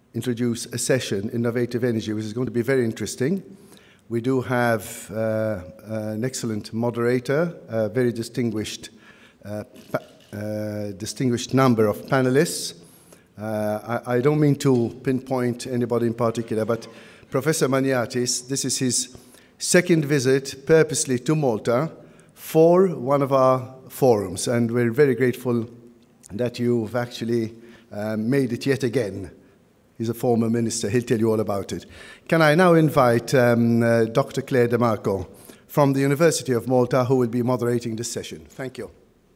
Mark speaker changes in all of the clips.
Speaker 1: introduce a session, Innovative Energy, which is going to be very interesting. We do have an excellent moderator, a very distinguished number of panelists. I don't mean to pinpoint anybody in particular, but Professor Maniatis, this is his second visit purposely to Malta for one of our forums, and we're very grateful that you've actually made it yet again. He's a former minister. He'll tell you all about it. Can I now invite Dr. Claire DeMarco from the University of Malta, who will be moderating this session. Thank you.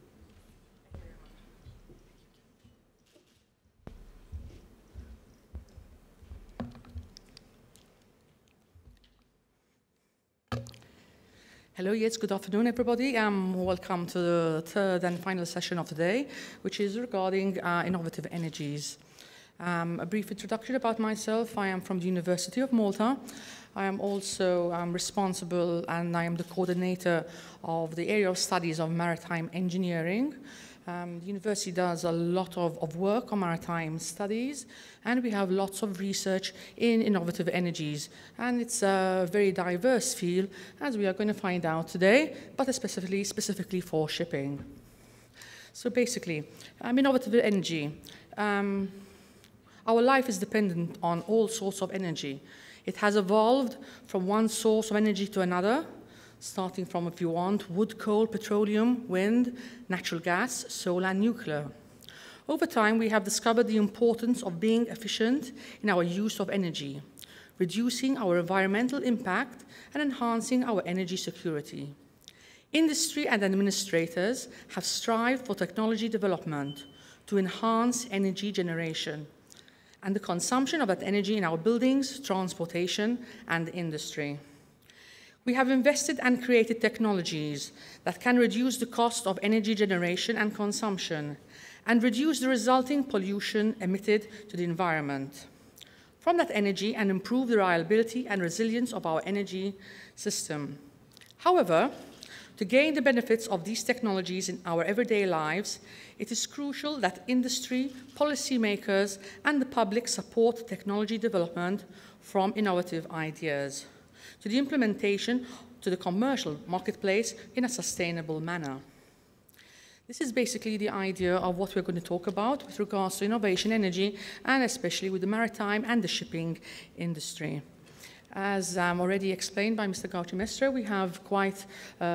Speaker 2: Hello, yes, good afternoon, everybody. Welcome to the third and final session of the day, which is regarding innovative energies. A brief introduction about myself. I am from the University of Malta. I am also responsible and I am the coordinator of the area of studies of maritime engineering. The university does a lot of work on maritime studies, and we have lots of research in innovative energies. And it's a very diverse field, as we are going to find out today, but specifically for shipping. So basically, innovative energy. Our life is dependent on all sorts of energy. It has evolved from one source of energy to another, starting from, if you want, wood, coal, petroleum, wind, natural gas, solar, and nuclear. Over time, we have discovered the importance of being efficient in our use of energy, reducing our environmental impact and enhancing our energy security. Industry and administrators have strived for technology development to enhance energy generation and the consumption of that energy in our buildings, transportation, and industry. We have invested and created technologies that can reduce the cost of energy generation and consumption and reduce the resulting pollution emitted to the environment from that energy and improve the reliability and resilience of our energy system. However, to gain the benefits of these technologies in our everyday lives, it is crucial that industry, policymakers, and the public support technology development from innovative ideas to the implementation to the commercial marketplace in a sustainable manner. This is basically the idea of what we're going to talk about with regards to innovation energy, and especially with the maritime and the shipping industry. As already explained by Mr. Gauci-Maistre, we have quite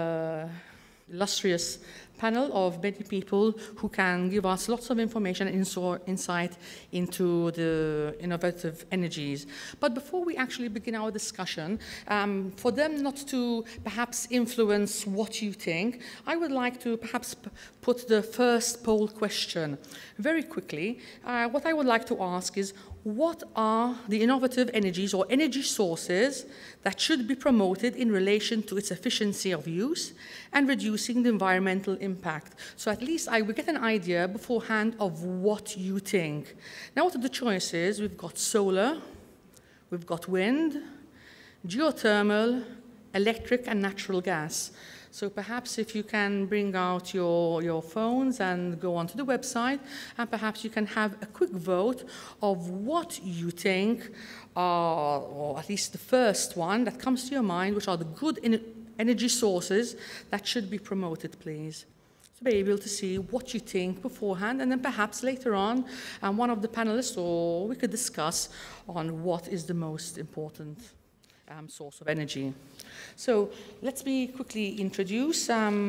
Speaker 2: illustrious panel of many people who can give us lots of information and insight into the innovative energies. But before we actually begin our discussion, for them not to perhaps influence what you think, I would like to perhaps put the first poll question very quickly. What I would like to ask is, what are the innovative energies or energy sources that should be promoted in relation to its efficiency of use and reducing the environmental impact? So at least I will get an idea beforehand of what you think. Now, what are the choices? We've got solar, we've got wind, geothermal, electric, and natural gas. So perhaps if you can bring out your phones and go onto the website, and perhaps you can have a quick vote of what you think are, or at least the first one that comes to your mind, which are the good energy sources that should be promoted, please. To be able to see what you think beforehand, and then perhaps later on, one of the panelists or we could discuss on what is the most important source of energy. So let me quickly introduce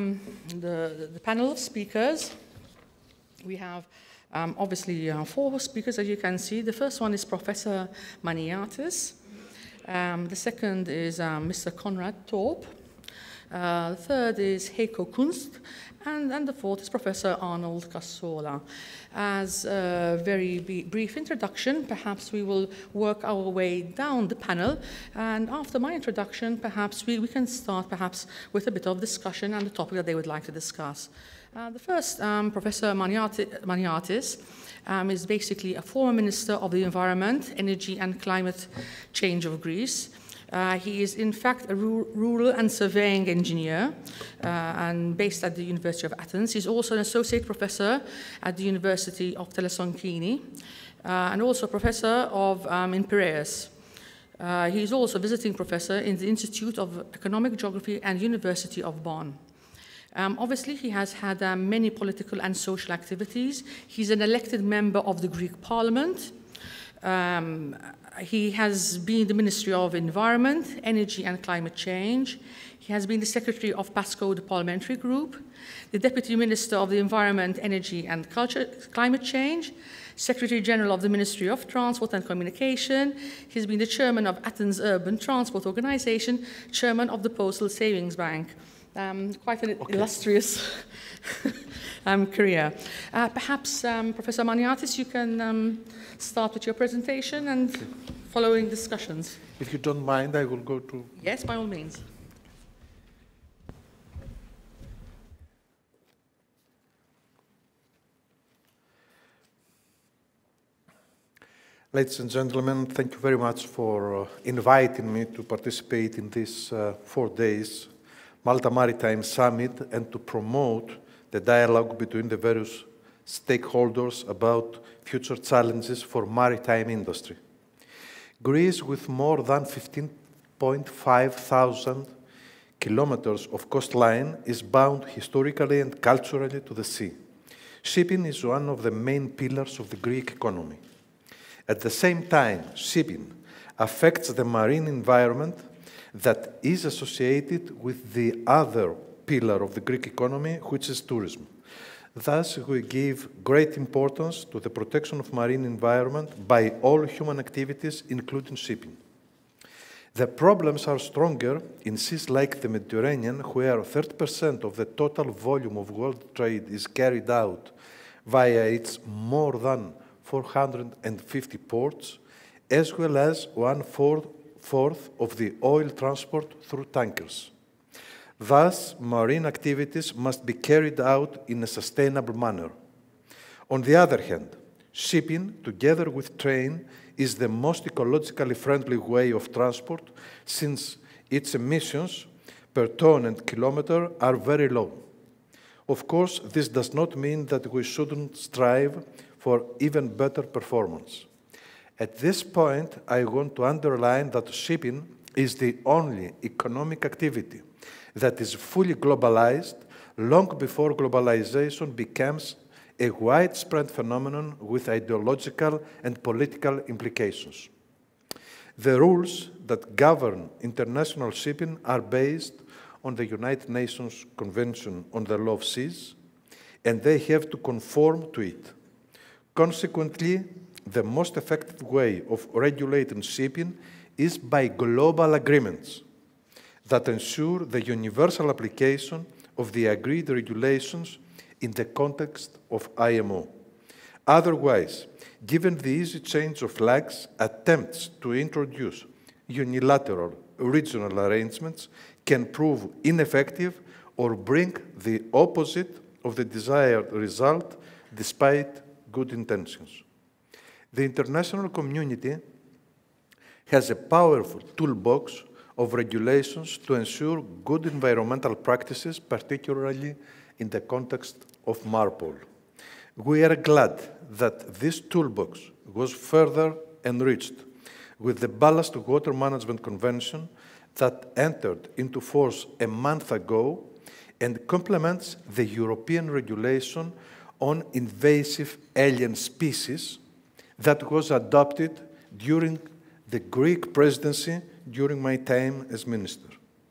Speaker 2: the panel of speakers. We have obviously 4 speakers, as you can see. The first one is Professor Maniatis. The second is Mr. Konrad Torp. The third is Heiko Kunst. And the fourth is Professor Arnold Cassola. As a very brief introduction, perhaps we will work our way down the panel, and after my introduction, perhaps we can start perhaps with a bit of discussion on the topic that they would like to discuss. The first, Professor Maniatis, is basically a former Minister of the Environment, Energy and Climate Change of Greece. He is, in fact, a rural and surveying engineer and based at the University of Athens. He's also an associate professor at the University of Thessaloniki and also a professor in Piraeus. He is also a visiting professor in the Institute of Economic Geography and University of Bonn. Obviously, he has had many political and social activities. He's an elected member of the Greek Parliament. He has been the Ministry of Environment, Energy and Climate Change. He has been the Secretary of PASCO, the Parliamentary Group, the Deputy Minister of the Environment, Energy and Climate Change, Secretary General of the Ministry of Transport and Communication. He's been the Chairman of Athens Urban Transport Organization, Chairman of the Postal Savings Bank. Quite an illustrious career. Perhaps, Professor Maniatis, you can start with your presentation and following discussions.
Speaker 3: If you don't mind, I will go to...
Speaker 2: Yes, by all means.
Speaker 3: Ladies and gentlemen, thank you very much for inviting me to participate in this 4 days Malta Maritime Summit and to promote the dialogue between the various stakeholders about future challenges for maritime industry. Greece, with more than 15.5 thousand kilometers of coastline, is bound historically and culturally to the sea. Shipping is one of the main pillars of the Greek economy. At the same time, shipping affects the marine environment that is associated with the other pillar of the Greek economy, which is tourism. Thus, we give great importance to the protection of marine environment by all human activities, including shipping. The problems are stronger in seas like the Mediterranean, where 30% of the total volume of world trade is carried out via its more than 450 ports, as well as 1/4 of the oil transport through tankers. Thus, marine activities must be carried out in a sustainable manner. On the other hand, shipping, together with train, is the most ecologically friendly way of transport, since its emissions per ton and kilometer are very low. Of course, this does not mean that we shouldn't strive for even better performance. At this point, I want to underline that shipping is the only economic activity that is fully globalized long before globalization becomes a widespread phenomenon with ideological and political implications. The rules that govern international shipping are based on the United Nations Convention on the Law of Seas, and they have to conform to it. Consequently, the most effective way of regulating shipping is by global agreements that ensure the universal application of the agreed regulations in the context of IMO. Otherwise, given the easy change of flags, attempts to introduce unilateral regional arrangements can prove ineffective or bring the opposite of the desired result despite good intentions. The international community has a powerful toolbox of regulations to ensure good environmental practices, particularly in the context of MARPOL. We are glad that this toolbox was further enriched with the Ballast Water Management Convention that entered into force a month ago and complements the European regulation on invasive alien species that was adopted during the Greek presidency during my time as minister.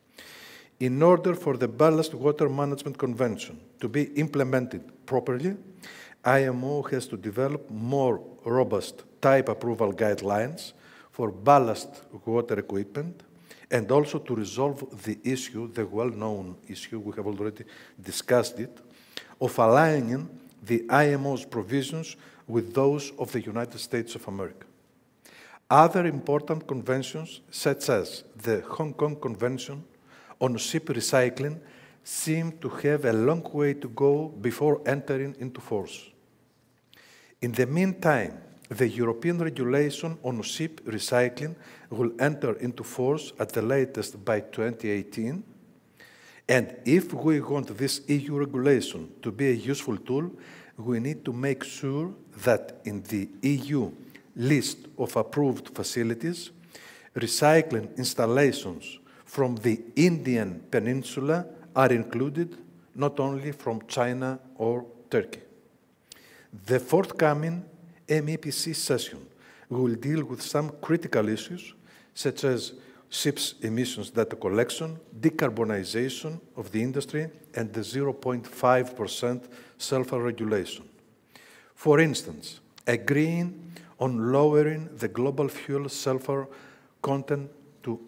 Speaker 3: In order for the Ballast Water Management Convention to be implemented properly, IMO has to develop more robust type approval guidelines for ballast water equipment and also to resolve the issue, the well-known issue, we have already discussed it, of aligning the IMO's provisions with those of the United States of America. Other important conventions, such as the Hong Kong Convention on Ship Recycling, seem to have a long way to go before entering into force. In the meantime, the European regulation on ship recycling will enter into force at the latest by 2018. And if we want this EU regulation to be a useful tool, we need to make sure that in the EU list of approved facilities, recycling installations from the Indian Peninsula are included, not only from China or Turkey. The forthcoming MEPC session will deal with some critical issues, such as ships' emissions data collection, decarbonization of the industry, and the 0.5% sulfur regulation. For instance, agreeing on lowering the global fuel sulfur content to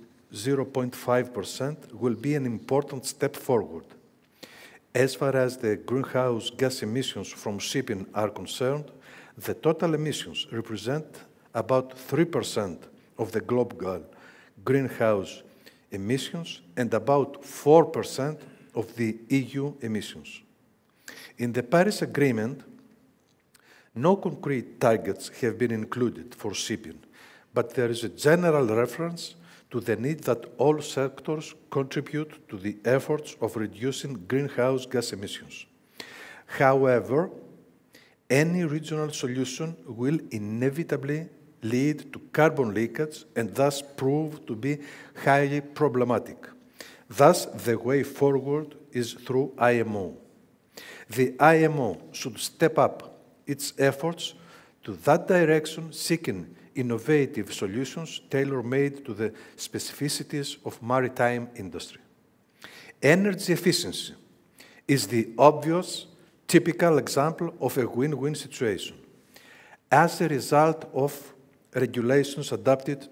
Speaker 3: 0.5% will be an important step forward. As far as the greenhouse gas emissions from shipping are concerned, the total emissions represent about 3% of the global greenhouse emissions and about 4% of the EU emissions. In the Paris Agreement, no concrete targets have been included for shipping, but there is a general reference to the need that all sectors contribute to the efforts of reducing greenhouse gas emissions. However, any regional solution will inevitably lead to carbon leakage and thus prove to be highly problematic. Thus, the way forward is through IMO. The IMO should step up its efforts to that direction, seeking innovative solutions tailor-made to the specificities of maritime industry. Energy efficiency is the obvious, typical example of a win-win situation. As a result of regulations adopted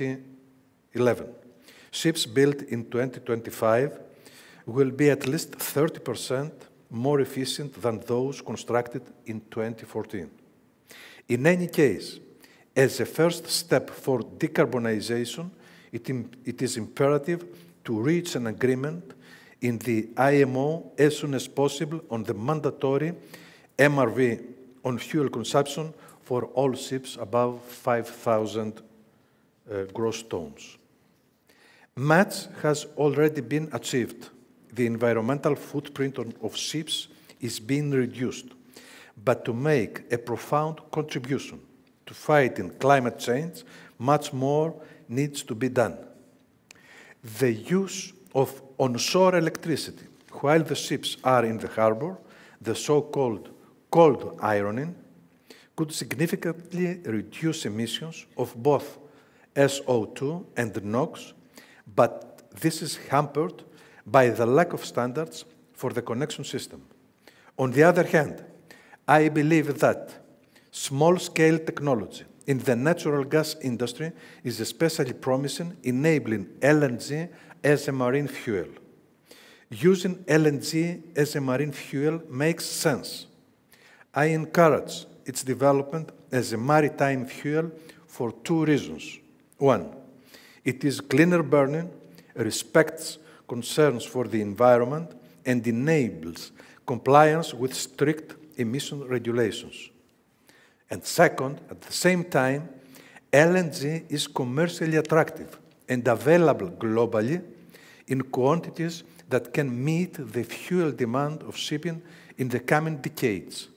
Speaker 3: 2011, ships built in 2025 will be at least 30% more efficient than those constructed in 2014. In any case, as a first step for decarbonization, it is imperative to reach an agreement in the IMO as soon as possible on the mandatory MRV on fuel consumption for all ships above 5,000 gross tons. Much has already been achieved. The environmental footprint of ships is being reduced, but to make a profound contribution to fighting climate change, much more needs to be done. The use of onshore electricity while the ships are in the harbor, the so-called cold ironing, could significantly reduce emissions of both SO2 and NOx, but this is hampered by the lack of standards for the connection system. On the other hand, I believe that small-scale technology in the natural gas industry is especially promising, enabling LNG as a marine fuel. Using LNG as a marine fuel makes sense. I encourage its development as a maritime fuel for two reasons. One, it is cleaner burning, respects concerns for the environment, and enables compliance with strict emission regulations. And second, at the same time, LNG is commercially attractive and available globally in quantities that can meet the fuel demand of shipping in the coming decades.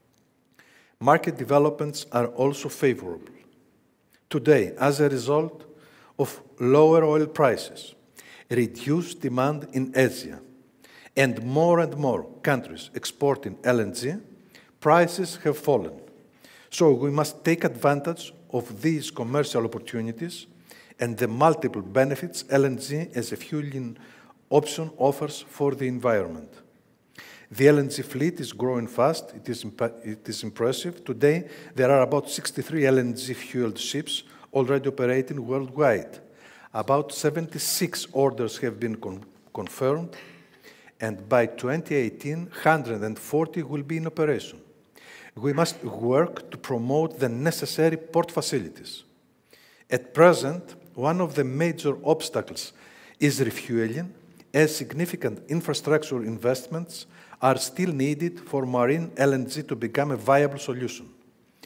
Speaker 3: Market developments are also favorable. Today, as a result of lower oil prices, reduced demand in Asia, and more countries exporting LNG, prices have fallen. So we must take advantage of these commercial opportunities and the multiple benefits LNG as a fueling option offers for the environment. The LNG fleet is growing fast. It is impressive. Today, there are about 63 LNG-fueled ships already operating worldwide. About 76 orders have been confirmed, and by 2018, 140 will be in operation. We must work to promote the necessary port facilities. At present, one of the major obstacles is refueling, as significant infrastructure investments are still needed for marine LNG to become a viable solution.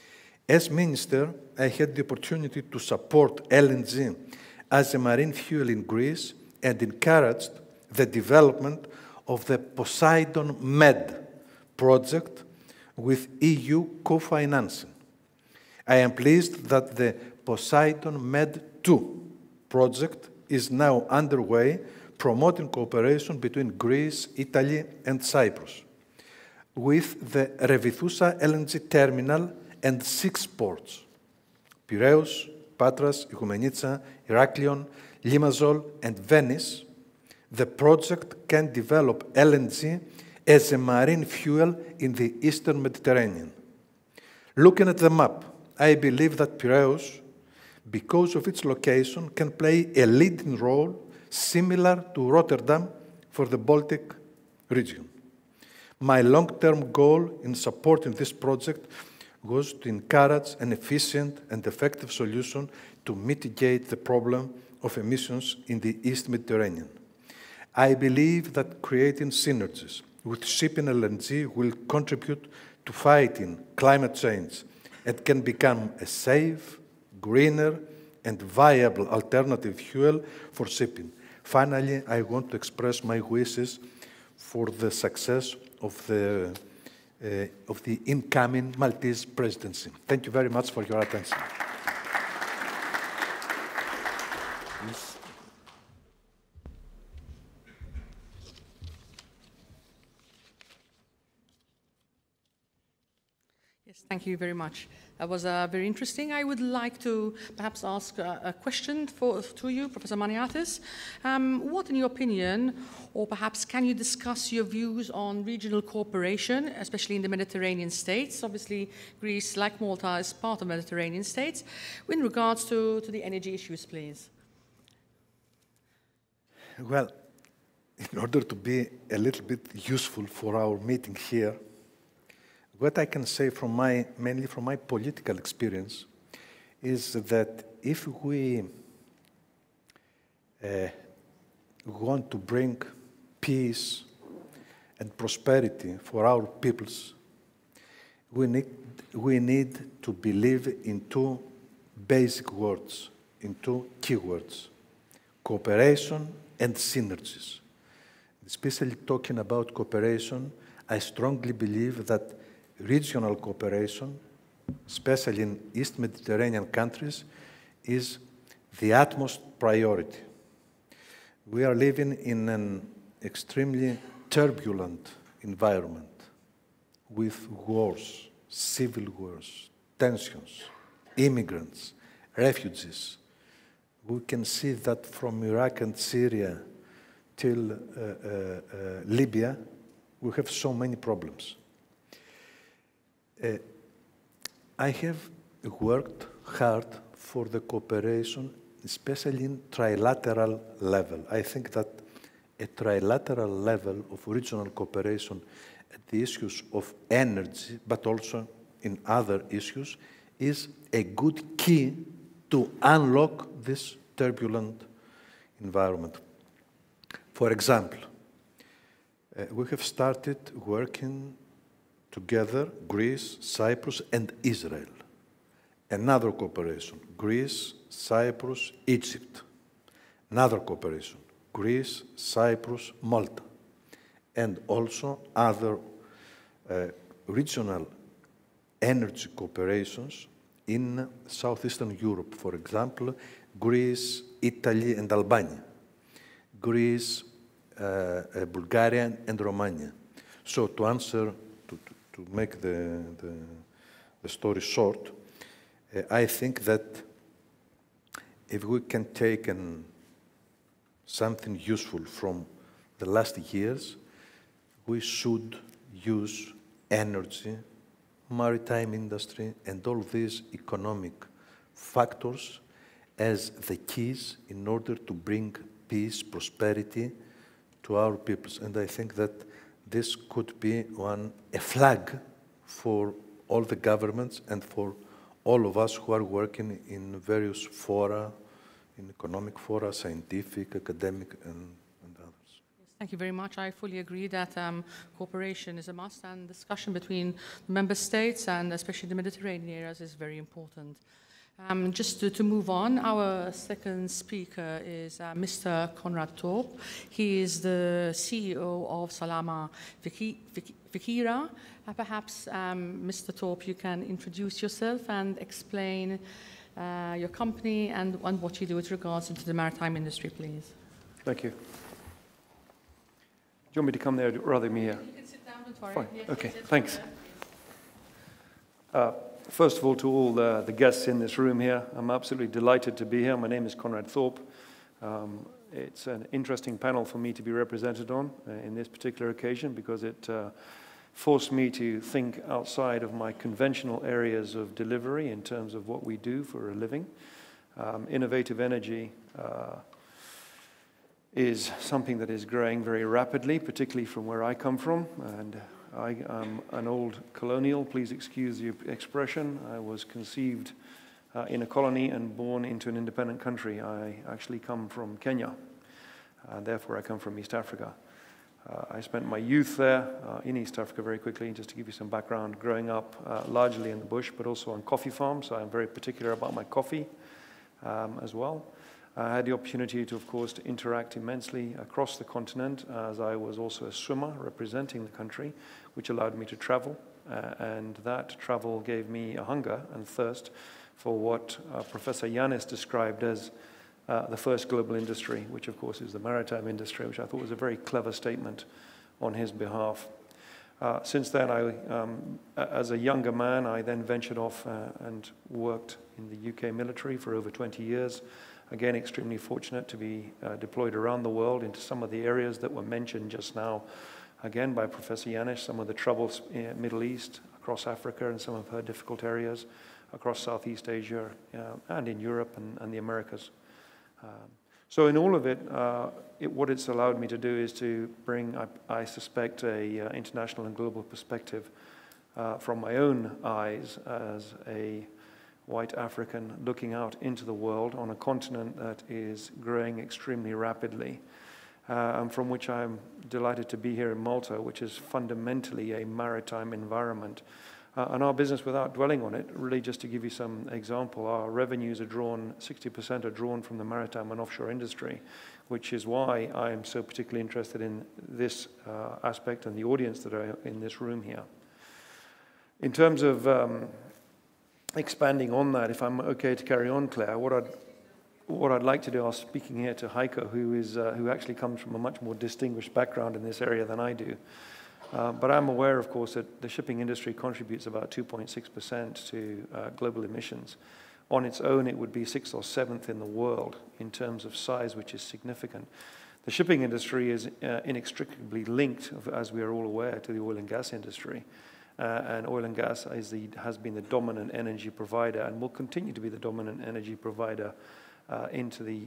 Speaker 3: As Minister, I had the opportunity to support LNG as a marine fuel in Greece and encouraged the development of the Poseidon Med project with EU co-financing. I am pleased that the Poseidon Med 2 project is now underway, promoting cooperation between Greece, Italy, and Cyprus, with the Revithoussa LNG terminal and 6 ports: Piraeus, Patras, Igoumenitsa, Heraklion, Limassol, and Venice. The project can develop LNG as a marine fuel in the Eastern Mediterranean. Looking at the map, I believe that Piraeus, because of its location, can play a leading role similar to Rotterdam for the Baltic region. My long-term goal in supporting this project was to encourage an efficient and effective solution to mitigate the problem of emissions in the East Mediterranean. I believe that creating synergies with shipping LNG will contribute to fighting climate change and can become a safe, greener, and viable alternative fuel for shipping. Finally, I want to express my wishes for the success of the incoming Maltese presidency. Thank you very much for your attention.
Speaker 2: Yes, thank you very much. That was very interesting. I would like to perhaps ask a question to you, Professor Maniatis. What, in your opinion, or perhaps can you discuss your views on regional cooperation, especially in the Mediterranean states? Obviously, Greece, like Malta, is part of Mediterranean states. In regards to the energy issues, please.
Speaker 3: Well, in order to be a little bit useful for our meeting here, what I can say mainly from my political experience is that if we want to bring peace and prosperity for our peoples, we need to believe in 2 basic words, in 2 key words: cooperation and synergies. Especially talking about cooperation, I strongly believe that regional cooperation, especially in East Mediterranean countries, is the utmost priority. We are living in an extremely turbulent environment with wars, civil wars, tensions, immigrants, refugees. We can see that from Iraq and Syria till Libya, we have so many problems. I have worked hard for the cooperation, especially in trilateral level. I think that a trilateral level of regional cooperation at the issues of energy, but also in other issues, is a good key to unlock this turbulent environment. For example, we have started working together, Greece, Cyprus, and Israel. Another cooperation, Greece, Cyprus, Egypt. Another cooperation, Greece, Cyprus, Malta. And also other regional energy cooperations in Southeastern Europe. For example, Greece, Italy, and Albania. Greece, Bulgaria, and Romania. So to answer, to make the story short, I think that if we can take something useful from the last years, we should use energy, maritime industry, and all these economic factors as the keys in order to bring peace, prosperity to our peoples. And I think that this could be a flag for all the governments and for all of us who are working in various fora, in economic fora, scientific, academic, and others.
Speaker 2: Thank you very much. I fully agree that cooperation is a must, and discussion between the member states and especially the Mediterranean areas is very important. Just to move on, our second speaker is Mr. Konrad Torp. He is the CEO of Salama Fikira. Perhaps, Mr. Torp, you can introduce yourself and explain your company and what you do with regards to the maritime industry, please.
Speaker 4: Thank you. Do you want me to come there rather than me here?
Speaker 2: You can sit down, don't worry.
Speaker 4: Fine.
Speaker 2: Yes,
Speaker 4: okay,
Speaker 2: yes,
Speaker 4: thanks. First of all, to all the guests in this room here, I'm absolutely delighted to be here. My name is Konrad Torp. It's an interesting panel for me to be represented on in this particular occasion because it forced me to think outside of my conventional areas of delivery in terms of what we do for a living. Innovative energy is something that is growing very rapidly, particularly from where I come from. And I am an old colonial, please excuse the expression. I was conceived in a colony and born into an independent country. I actually come from Kenya, and therefore I come from East Africa. I spent my youth there in East Africa very quickly, just to give you some background, growing up largely in the bush, but also on coffee farms, so I'm very particular about my coffee as well. I had the opportunity to, of course, to interact immensely across the continent, as I was also a swimmer representing the country, which allowed me to travel. And that travel gave me a hunger and thirst for what Professor Yannis described as the first global industry, which, of course, is the maritime industry, which I thought was a very clever statement on his behalf. Since then, as a younger man, I then ventured off and worked in the UK military for over 20 years. Again, extremely fortunate to be deployed around the world into some of the areas that were mentioned just now, again, by Professor Yannis, some of the troubles in the Middle East, across Africa, and some of her difficult areas, across Southeast Asia, and in Europe and the Americas. So in all of it, what it's allowed me to do is to bring, I suspect, a international and global perspective from my own eyes as a white African looking out into the world on a continent that is growing extremely rapidly, and from which I'm delighted to be here in Malta, which is fundamentally a maritime environment. And our business, without dwelling on it, really just to give you some example, our revenues are drawn, 60% are drawn from the maritime and offshore industry, which is why I am so particularly interested in this aspect and the audience that are in this room here. In terms of expanding on that, if I'm okay to carry on, Claire, what I'd like to do, I was speaking here to Heiko, who actually comes from a much more distinguished background in this area than I do. But I'm aware, of course, that the shipping industry contributes about 2.6% to global emissions. On its own, it would be 6th or 7th in the world in terms of size, which is significant. The shipping industry is inextricably linked, as we are all aware, to the oil and gas industry. And oil and gas has been the dominant energy provider and will continue to be the dominant energy provider into the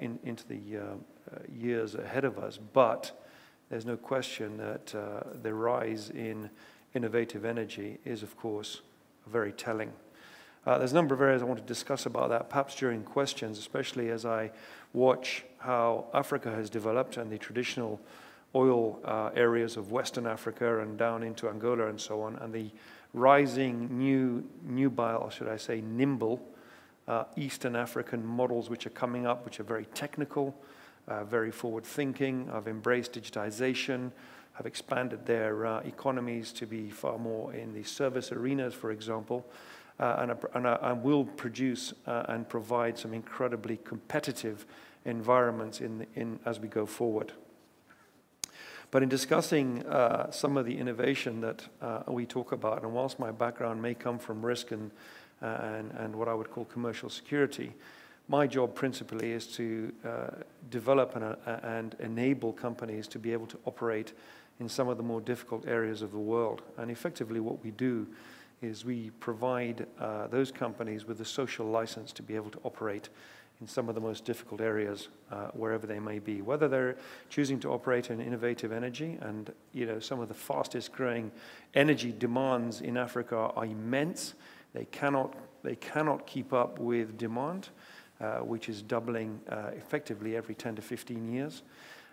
Speaker 4: years ahead of us. But there's no question that the rise in innovative energy is, of course, very telling. There's a number of areas I want to discuss about that, perhaps during questions, especially as I watch how Africa has developed and the traditional oil areas of Western Africa and down into Angola and so on, and the rising nubile, should I say, nimble Eastern African models which are coming up, which are very technical, very forward-thinking, have embraced digitization, have expanded their economies to be far more in the service arenas, for example, and will produce and provide some incredibly competitive environments as we go forward. But in discussing some of the innovation that we talk about, and whilst my background may come from risk and what I would call commercial security, my job principally is to develop and enable companies to be able to operate in some of the more difficult areas of the world. And effectively what we do is we provide those companies with the social license to be able to operate in some of the most difficult areas, wherever they may be. Whether they're choosing to operate in innovative energy, and some of the fastest growing energy demands in Africa are immense. They cannot keep up with demand, which is doubling effectively every 10 to 15 years.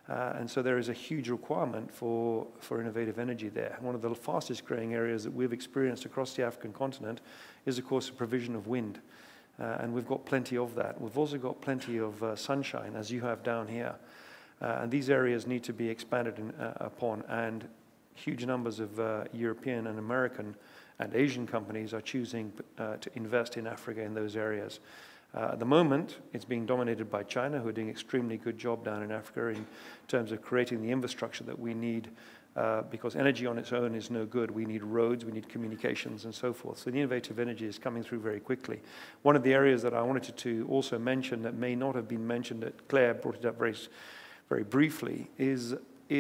Speaker 4: And so there is a huge requirement for innovative energy there. One of the fastest growing areas that we've experienced across the African continent is, of course, the provision of wind. And we've got plenty of that. We've also got plenty of sunshine, as you have down here. And these areas need to be expanded upon. And huge numbers of European and American and Asian companies are choosing to invest in Africa in those areas. At the moment, it's being dominated by China, who are doing an extremely good job down in Africa in terms of creating the infrastructure that we need, because energy on its own is no good. We need roads, we need communications, and so forth. So the innovative energy is coming through very quickly. One of the areas that I wanted to also mention that may not have been mentioned, that Claire brought it up very briefly, is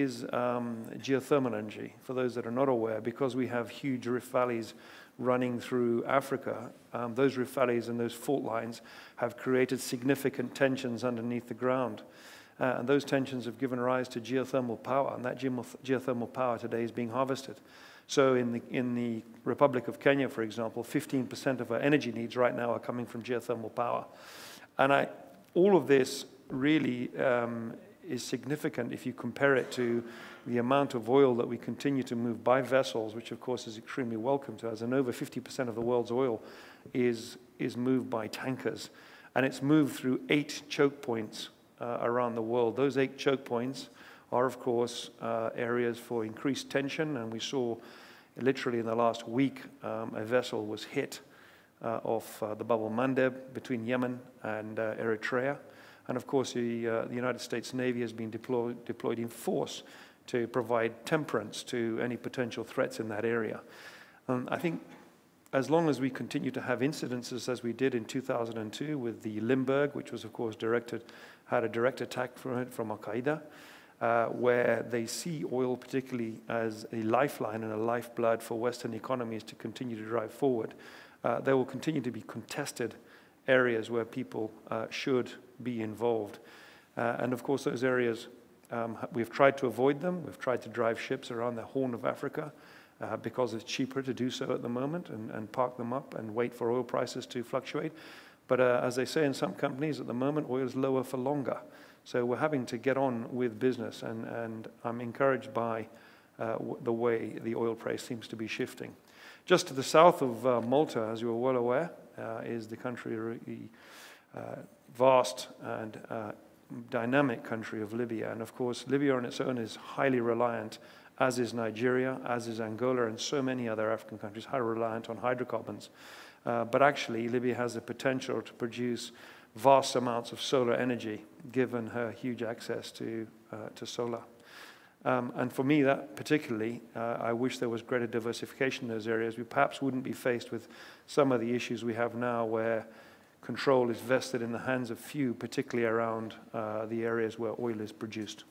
Speaker 4: geothermal energy. For those that are not aware, because we have huge rift valleys running through Africa, those rift valleys and those fault lines have created significant tensions underneath the ground. And those tensions have given rise to geothermal power, and that geothermal power today is being harvested. So in the Republic of Kenya, for example, 15% of our energy needs right now are coming from geothermal power. And all of this really is significant if you compare it to the amount of oil that we continue to move by vessels, which of course is extremely welcome to us. And over 50% of the world's oil is moved by tankers. And it's moved through 8 choke points around the world. Those 8 choke points are, of course, areas for increased tension. And we saw literally in the last week, a vessel was hit off the Bab el-Mandeb between Yemen and Eritrea. And of course, the United States Navy has been deployed in force to provide temperance to any potential threats in that area. I think as long as we continue to have incidences as we did in 2002 with the Limburg, which was of course had a direct attack from Al-Qaeda, where they see oil particularly as a lifeline and a lifeblood for Western economies to continue to drive forward, there will continue to be contested areas where people should be involved. And of course, those areas, we've tried to avoid them. We've tried to drive ships around the Horn of Africa because it's cheaper to do so at the moment and park them up and wait for oil prices to fluctuate. But as they say in some companies at the moment, oil is lower for longer. So we're having to get on with business, and I'm encouraged by the way the oil price seems to be shifting. Just to the south of Malta, as you are well aware, is the country, the vast and dynamic country of Libya. And of course, Libya on its own is highly reliant, as is Nigeria, as is Angola, and so many other African countries, highly reliant on hydrocarbons. But actually, Libya has the potential to produce vast amounts of solar energy, given her huge access to solar. And for me, that particularly, I wish there was greater diversification in those areas. We perhaps wouldn't be faced with some of the issues we have now where control is vested in the hands of few, particularly around the areas where oil is produced.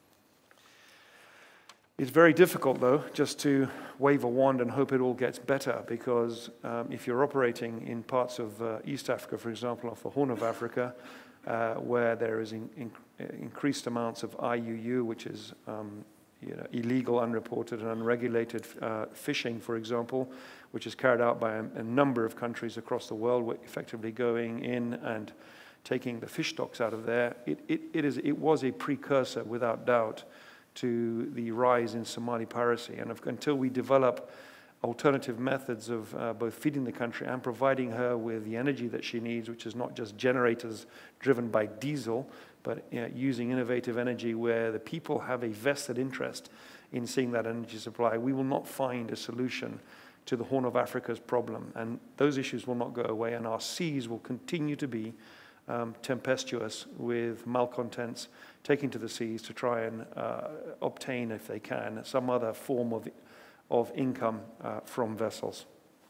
Speaker 4: It's very difficult, though, just to wave a wand and hope it all gets better, because if you're operating in parts of East Africa, for example, off the Horn of Africa, where there is increased amounts of IUU, which is illegal, unreported, and unregulated fishing, for example, which is carried out by a number of countries across the world, effectively going in and taking the fish stocks out of there. It was a precursor, without doubt, to the rise in Somali piracy. And until we develop alternative methods of both feeding the country and providing her with the energy that she needs, which is not just generators driven by diesel, but using innovative energy where the people have a vested interest in seeing that energy supply, we will not find a solution to the Horn of Africa's problem. And those issues will not go away, and our seas will continue to be tempestuous with malcontents taking to the seas to try and obtain, if they can, some other form of income from vessels.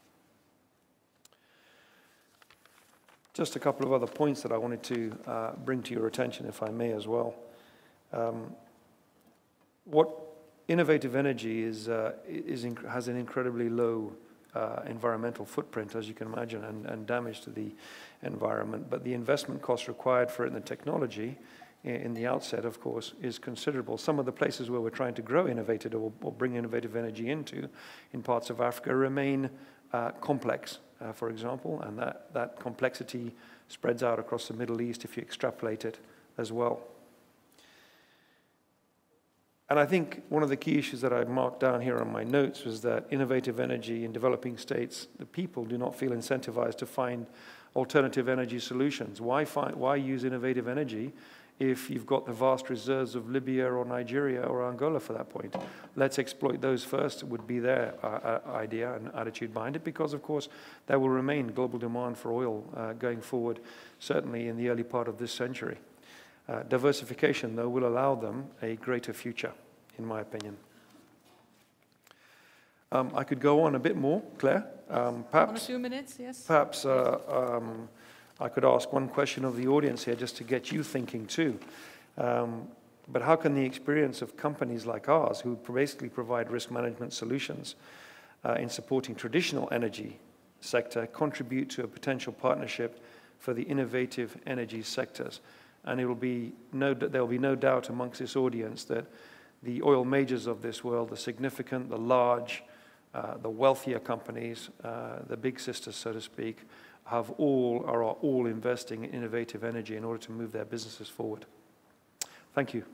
Speaker 4: Just a couple of other points that I wanted to bring to your attention, if I may, as well. What innovative energy has an incredibly low environmental footprint, as you can imagine, and damage to the environment. But the investment cost required for it and the technology in the outset, of course, is considerable. Some of the places where we're trying to grow innovative or bring innovative energy into in parts of Africa remain complex, for example, and that complexity spreads out across the Middle East if you extrapolate it as well. And I think one of the key issues that I marked down here on my notes was that innovative energy in developing states, the people do not feel incentivized to find alternative energy solutions. Why use innovative energy if you've got the vast reserves of Libya or Nigeria or Angola for that point? Let's exploit those first would be their idea and attitude behind it, because of course there will remain global demand for oil going forward, certainly in the early part of this century. Diversification, though, will allow them a greater future, in my opinion. I could go on a bit more, Claire. Perhaps,
Speaker 2: 1 or 2 minutes, yes.
Speaker 4: Perhaps I could ask one question of the audience here just to get you thinking too. But how can the experience of companies like ours, who basically provide risk management solutions in supporting traditional energy sector, contribute to a potential partnership for the innovative energy sectors? And there will be no doubt amongst this audience that the oil majors of this world, the significant, the large, the wealthier companies, the big sisters, so to speak, are all investing in innovative energy in order to move their businesses forward. Thank you.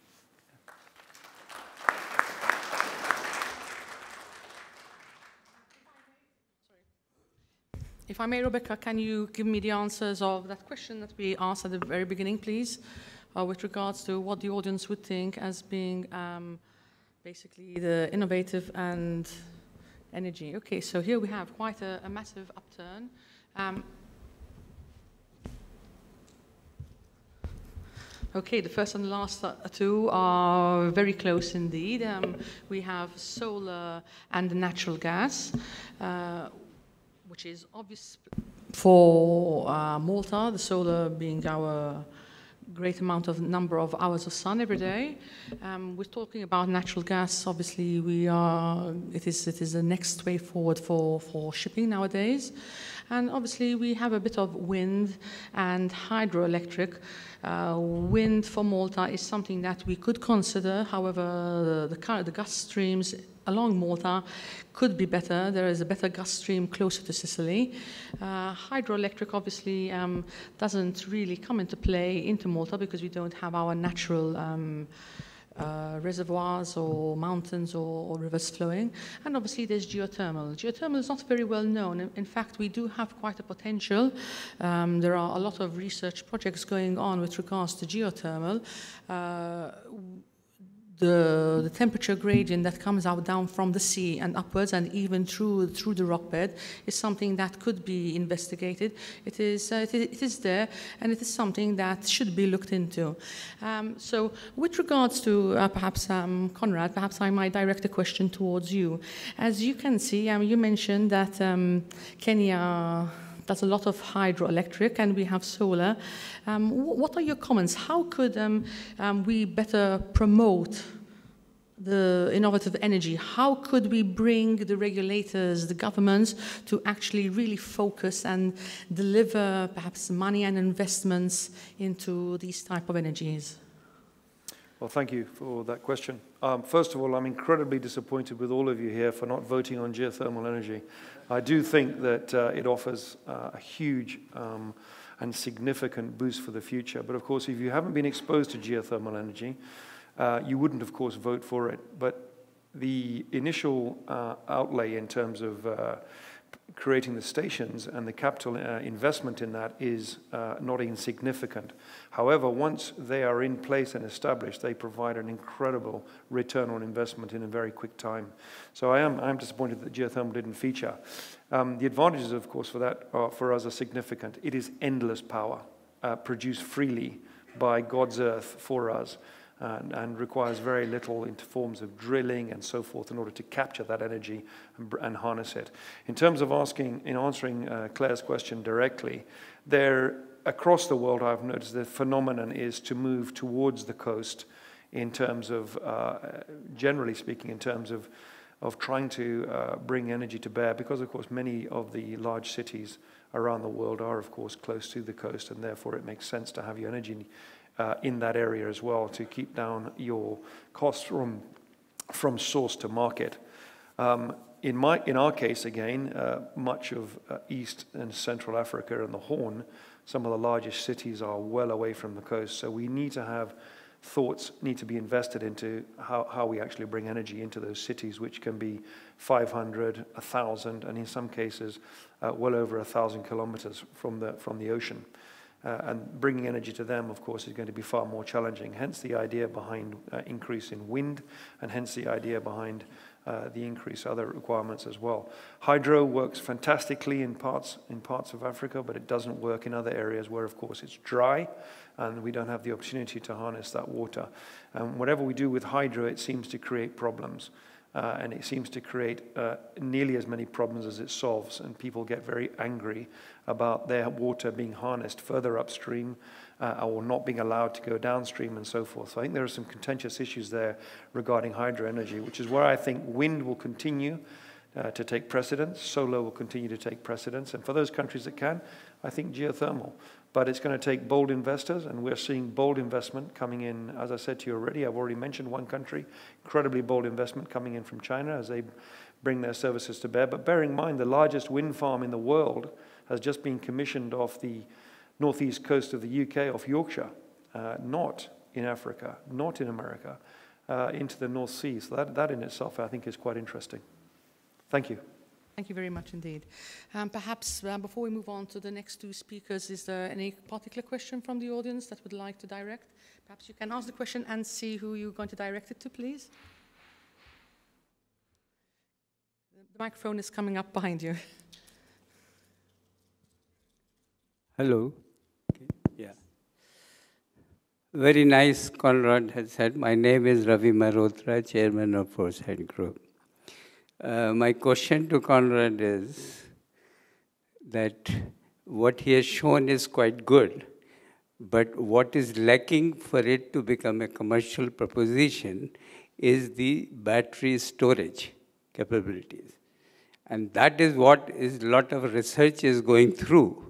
Speaker 2: If I may, Rebecca, can you give me the answers of that question that we asked at the very beginning, please, with regards to what the audience would think as being basically the innovative and energy. Okay, so here we have quite a massive upturn. Okay, the first and the last two are very close indeed. We have solar and natural gas, which is obvious for Malta, the solar being our great number of hours of sun every day. We're talking about natural gas. Obviously, it is the next way forward for shipping nowadays. And obviously, we have a bit of wind and hydroelectric. Wind for Malta is something that we could consider. However, the gas streams along Malta could be better. There is a better gas stream closer to Sicily. Hydroelectric obviously doesn't really come into play into Malta because we don't have our natural reservoirs or mountains or rivers flowing. And obviously there's geothermal. Geothermal is not very well known. In fact, we do have quite a potential. There are a lot of research projects going on with regards to geothermal. The temperature gradient that comes out down from the sea and upwards and even through the rock bed is something that could be investigated. It is there, and it is something that should be looked into. So with regards to perhaps Conrad, perhaps I might direct a question towards you. As you can see, you mentioned that Kenya does a lot of hydroelectric and we have solar. What are your comments? How could we better promote the innovative energy? How could we bring the regulators, the governments, to actually really focus and deliver perhaps money and investments into these type of energies?
Speaker 4: Well, thank you for that question. First of all, I'm incredibly disappointed with all of you here for not voting on geothermal energy. I do think that it offers a huge and significant boost for the future. But of course, if you haven't been exposed to geothermal energy, you wouldn't, of course, vote for it. But the initial outlay in terms of creating the stations and the capital investment in that is not insignificant. However, once they are in place and established, they provide an incredible return on investment in a very quick time. So I'm disappointed that geothermal didn't feature. The advantages, of course, for that for us are significant. It is endless power produced freely by God's earth for us. And requires very little in forms of drilling and so forth in order to capture that energy and harness it. In terms of answering Claire's question directly, across the world I've noticed the phenomenon is to move towards the coast in terms of, generally speaking, in terms of trying to bring energy to bear, because of course many of the large cities around the world are of course close to the coast, and therefore it makes sense to have your energy in that area as well to keep down your costs from source to market. In our case, again, much of East and Central Africa and the Horn, some of the largest cities are well away from the coast, so we need to have thoughts need to be invested into how we actually bring energy into those cities, which can be 500, 1,000, and in some cases, well over 1,000 kilometers from the ocean. And bringing energy to them, of course, is going to be far more challenging. Hence the idea behind increase in wind, and hence the idea behind the increase other requirements as well. Hydro works fantastically in parts of Africa, but it doesn't work in other areas where, of course, it's dry, and we don't have the opportunity to harness that water. Whatever we do with hydro, it seems to create problems. And it seems to create nearly as many problems as it solves, and people get very angry about their water being harnessed further upstream or not being allowed to go downstream and so forth. So I think there are some contentious issues there regarding hydro energy, which is where I think wind will continue to take precedence, solar will continue to take precedence, and for those countries that can, I think geothermal. But it's going to take bold investors, and we're seeing bold investment coming in. As I said to you already, I've already mentioned one country, incredibly bold investment coming in from China as they bring their services to bear. But bear in mind, the largest wind farm in the world has just been commissioned off the northeast coast of the UK, off Yorkshire, not in Africa, not in America, into the North Sea. So that in itself, I think, is quite interesting. Thank you.
Speaker 2: Thank you very much indeed. Perhaps before we move on to the next two speakers, is there any particular question from the audience that would like to direct? Perhaps you can ask the question and see who you're going to direct it to, please. The microphone is coming up behind you.
Speaker 5: Hello. Okay. Yeah. Very nice, Conrad has said. My name is Ravi Malhotra, Chairman of Foresight Group. My question to Conrad is that what he has shown is quite good, but what is lacking for it to become a commercial proposition is the battery storage capabilities. And that is what a lot of research is going through.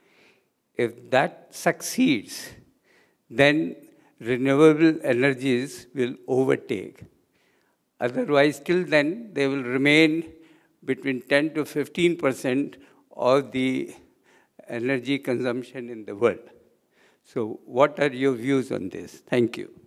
Speaker 5: If that succeeds, then renewable energies will overtake. Otherwise, till then, they will remain between 10 to 15% of the energy consumption in the world. So what are your views on this? Thank you.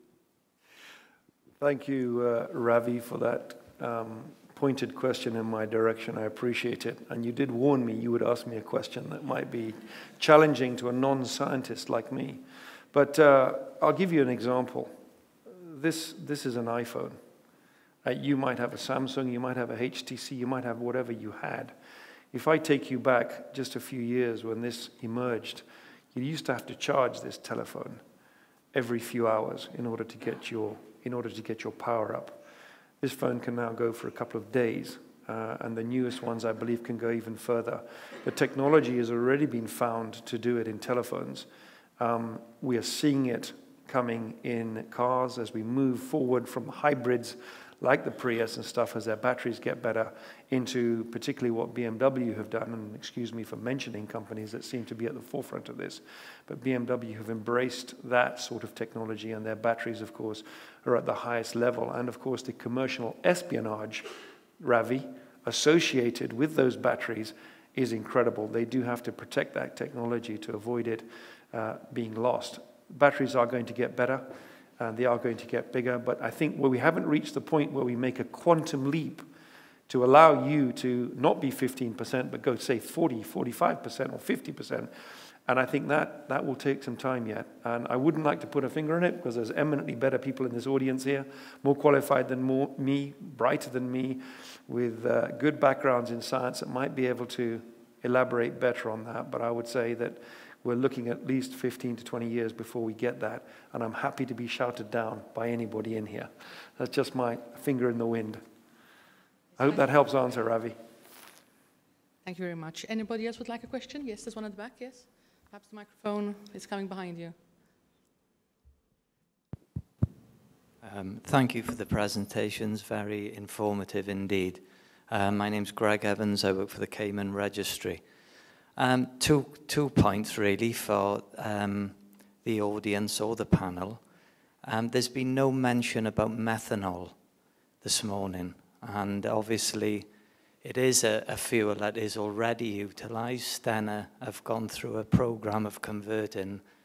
Speaker 4: Thank you, Ravi, for that pointed question in my direction. I appreciate it. And you did warn me you would ask me a question that might be challenging to a non-scientist like me. But I'll give you an example. This is an iPhone. You might have a Samsung, you might have a HTC, you might have whatever you had. If I take you back just a few years when this emerged, you used to have to charge this telephone every few hours in order to get your power up. This phone can now go for a couple of days, and the newest ones, I believe, can go even further. The technology has already been found to do it in telephones. We are seeing it coming in cars as we move forward from hybrids like the Prius and stuff, as their batteries get better, into particularly what BMW have done, and excuse me for mentioning companies that seem to be at the forefront of this, but BMW have embraced that sort of technology, and their batteries, of course, are at the highest level. And of course, the commercial espionage, Ravi, associated with those batteries is incredible. They do have to protect that technology to avoid it being lost. Batteries are going to get better. They are going to get bigger, but I think where we haven't reached the point where we make a quantum leap to allow you to not be 15%, but go, say, 40, 45% or 50%, and I think that will take some time yet. And I wouldn't like to put a finger on it, because there's eminently better people in this audience here, more qualified than me, brighter than me, with good backgrounds in science that might be able to elaborate better on that. But I would say that we're looking at least 15 to 20 years before we get that, and I'm happy to be shouted down by anybody in here. That's just my finger in the wind. I hope that helps answer, Ravi.
Speaker 2: Thank you very much. Anybody else would like a question? Yes, there's one at the back, yes? Perhaps the microphone is coming behind you.
Speaker 6: Thank you for the presentations, very informative indeed. My name's Greg Evans, I work for the Cayman Registry. Two points really for the audience or the panel. There's been no mention about methanol this morning, and obviously it is a fuel that is already utilised. Stena have gone through a programme of converting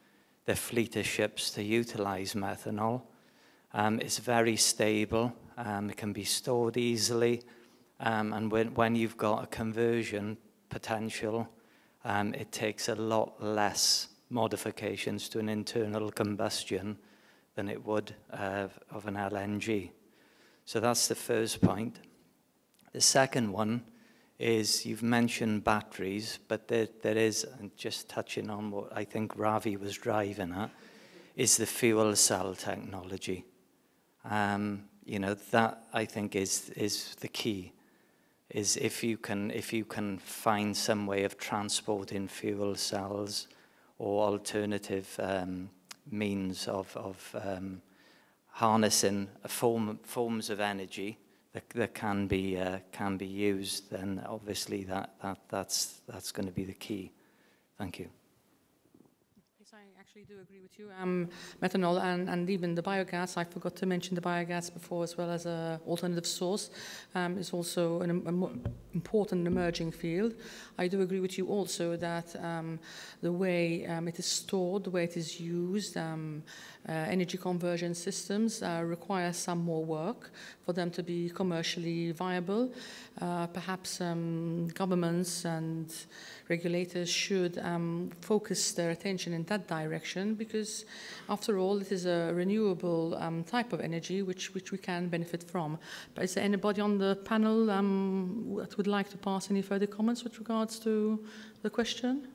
Speaker 6: the fleet of ships to utilize methanol. It's very stable. It can be stored easily. And when you've got a conversion potential, it takes a lot less modifications to an internal combustion than it would of an LNG. So that's the first point. The second one is you've mentioned batteries, but there is, and just touching on what I think Ravi was driving at, is the fuel cell technology. You know, that I think is the key. Is if you can find some way of transporting fuel cells or alternative means of harnessing forms of energy that can be used, then obviously that's going to be the key. Thank you.
Speaker 2: Yes, I actually do agree with you. Methanol and even the biogas, I forgot to mention the biogas before, as well as an alternative source, is also an important emerging field. I do agree with you also that the way it is stored, the way it is used, energy conversion systems require some more work for them to be commercially viable. Perhaps governments and regulators should focus their attention in that direction, because after all it is a renewable type of energy which we can benefit from. But is there anybody on the panel that would like to pass any further comments with regards to the question?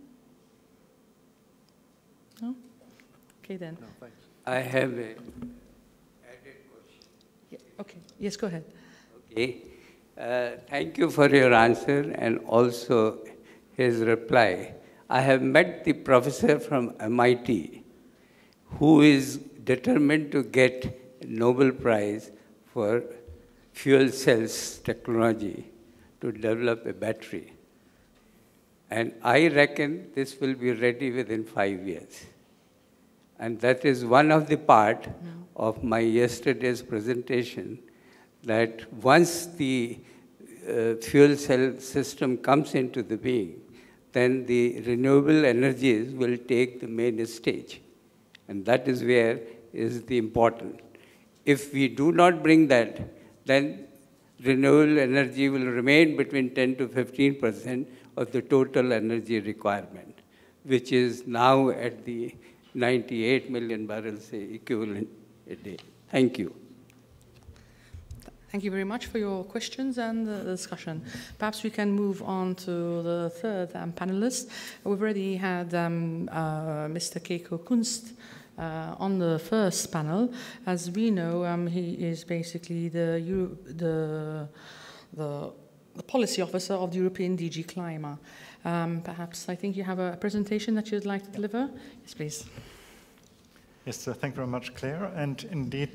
Speaker 2: No? Okay then.
Speaker 3: No, thanks.
Speaker 5: I have a added question.
Speaker 2: Yeah, okay, yes, go ahead.
Speaker 5: Okay. Thank you for your answer and also his reply. I have met the professor from MIT who is determined to get a Nobel Prize for fuel cells technology to develop a battery. And I reckon this will be ready within 5 years. And that is one of the part of my yesterday's presentation, that once the fuel cell system comes into the being, then the renewable energies will take the main stage. And that is where is the important. If we do not bring that, then renewable energy will remain between 10 to 15% of the total energy requirement, which is now at the 98 million barrels equivalent a day. Thank you.
Speaker 2: Thank you very much for your questions and the discussion. Perhaps we can move on to the third panelist. We've already had Mr. C.E.O. Kunst on the first panel. As we know, he is basically the policy officer of the European DG Climate. Perhaps I think you have a presentation that you'd like to deliver. Yes, please.
Speaker 7: Yes, thank you very much, Claire. And indeed,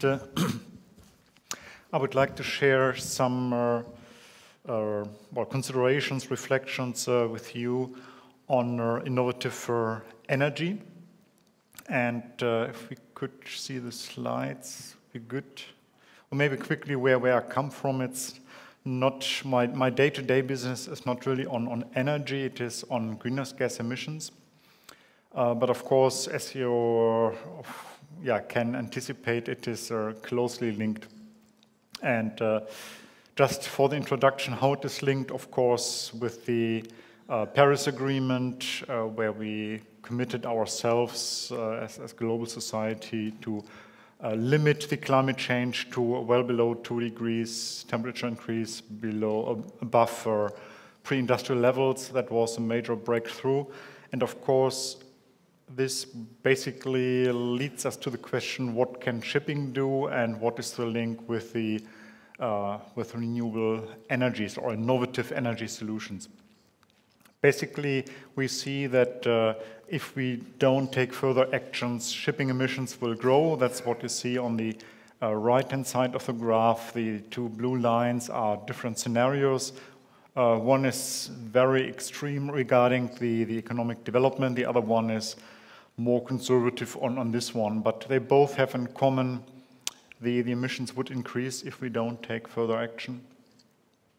Speaker 7: I would like to share some considerations, reflections with you on innovative energy. And if we could see the slides, be good. Or maybe quickly where I come from. It's not my day-to-day business is not really on energy. It is on greenhouse gas emissions. But of course, as you can anticipate, it is closely linked. And just for the introduction, how it is linked, of course, with the Paris Agreement, where we committed ourselves as a global society to limit the climate change to well below 2 degrees temperature increase above pre-industrial levels. That was a major breakthrough. And of course, this basically leads us to the question, what can shipping do and what is the link with the with renewable energies or innovative energy solutions? Basically, we see that if we don't take further actions, shipping emissions will grow. That's what you see on the right-hand side of the graph. The two blue lines are different scenarios. One is very extreme regarding the economic development. The other one is more conservative on this one. But they both have in common the emissions would increase if we don't take further action.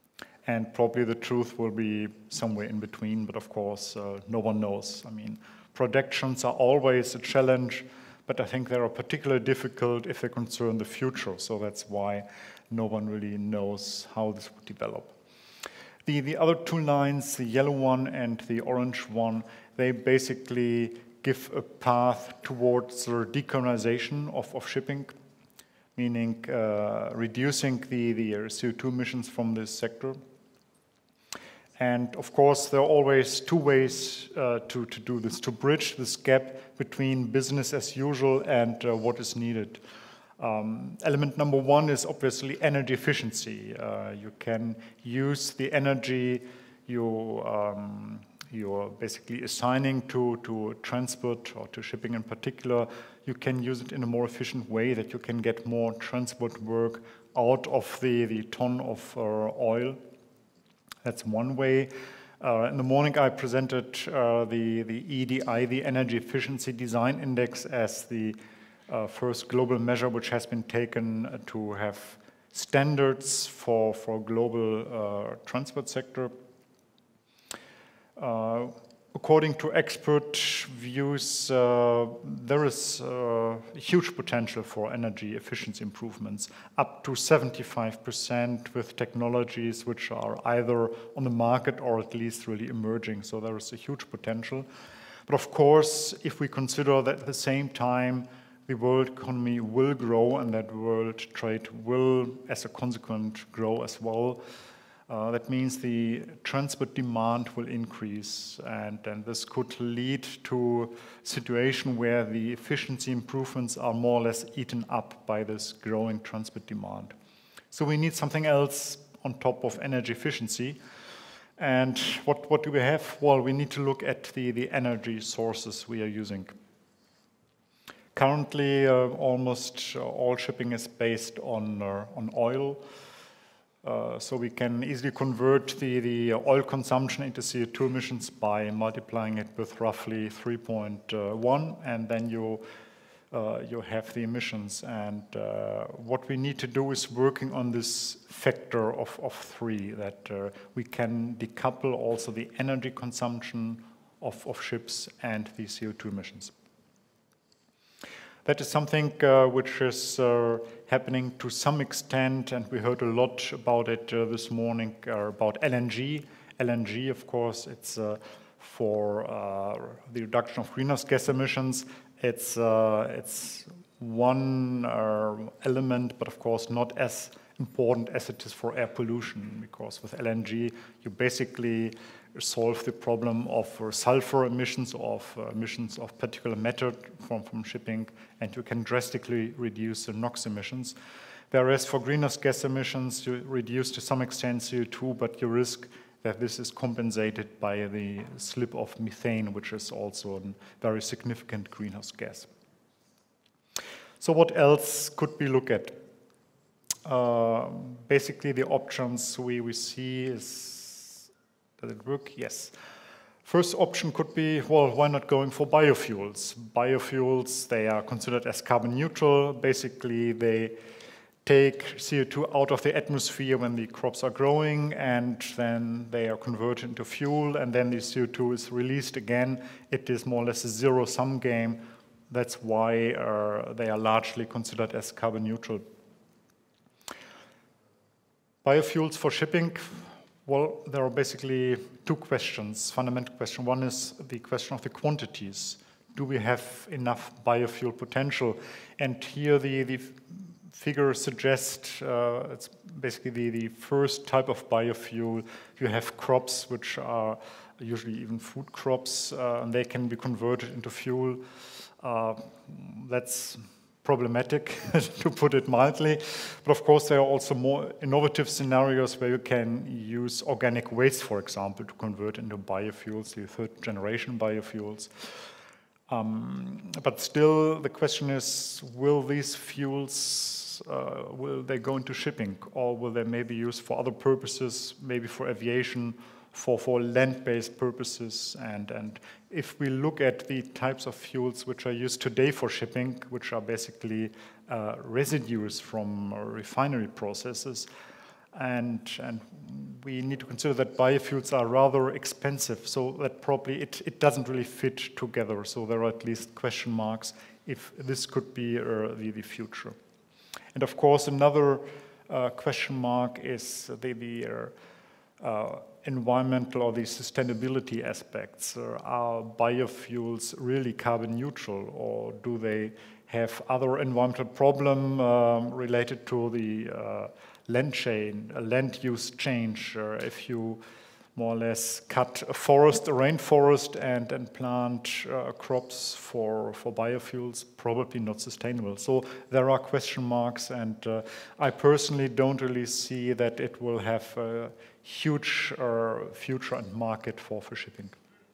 Speaker 7: and probably the truth will be somewhere in between, but of course, no one knows. I mean, projections are always a challenge, but I think they are particularly difficult if they concern the future, so that's why no one really knows how this would develop. The other two lines, the yellow one and the orange one, they basically give a path towards the decarbonization of shipping, meaning reducing the CO2 emissions from this sector. And of course, there are always two ways to do this, to bridge this gap between business as usual and what is needed. Element number one is obviously energy efficiency. You can use the energy you're basically assigning to transport or to shipping in particular. You can use it in a more efficient way that you can get more transport work out of the ton of oil. That's one way. In the morning, I presented the EEDI, the Energy Efficiency Design Index, as the first global measure which has been taken to have standards for global transport sector. According to expert views, there is huge potential for energy efficiency improvements, up to 75% with technologies which are either on the market or at least really emerging. So there is a huge potential. But of course, if we consider that at the same time the world economy will grow and that world trade will, as a consequence, grow as well, that means the transport demand will increase, and this could lead to a situation where the efficiency improvements are more or less eaten up by this growing transport demand. So we need something else on top of energy efficiency. And what do we have? Well, we need to look at the energy sources we are using. Currently, almost all shipping is based on oil. So we can easily convert the oil consumption into CO2 emissions by multiplying it with roughly 3.1, and then you have the emissions. And what we need to do is working on this factor of 3, that we can decouple also the energy consumption of ships and the CO2 emissions. That is something which is happening to some extent, and we heard a lot about it this morning, about LNG. LNG, of course, it's for the reduction of greenhouse gas emissions. It's one element, but of course not as important as it is for air pollution, because with LNG you basically solve the problem of sulfur emissions, of emissions of particulate matter from shipping, and you can drastically reduce the NOx emissions. Whereas for greenhouse gas emissions, you reduce to some extent CO2, but you risk that this is compensated by the slip of methane, which is also a very significant greenhouse gas. So what else could we look at? Basically, the options we see is, does it work? Yes. First option could be, well, why not going for biofuels? Biofuels, they are considered as carbon neutral. Basically, they take CO2 out of the atmosphere when the crops are growing, and then they are converted into fuel, and then the CO2 is released again. It is more or less a zero-sum game. That's why they are largely considered as carbon neutral. Biofuels for shipping, well, there are basically two questions, fundamental question. One is the question of the quantities. Do we have enough biofuel potential? And here the figures suggest it's basically the first type of biofuel. You have crops which are usually even food crops, and they can be converted into fuel. That's problematic, to put it mildly. But of course, there are also more innovative scenarios where you can use organic waste, for example, to convert into biofuels, the third generation biofuels. But still, the question is, will these fuels, will they go into shipping, or will they maybe used for other purposes, maybe for aviation, for land-based purposes? And if we look at the types of fuels which are used today for shipping, which are basically residues from refinery processes, and we need to consider that biofuels are rather expensive, so that probably it doesn't really fit together. So there are at least question marks if this could be the future. And of course, another question mark is the environmental or the sustainability aspects. Are biofuels really carbon neutral, or do they have other environmental problem related to the land use change? If you more or less cut a forest, a rainforest, and plant crops for biofuels, probably not sustainable. So there are question marks, and I personally don't really see that it will have a huge future and market for shipping.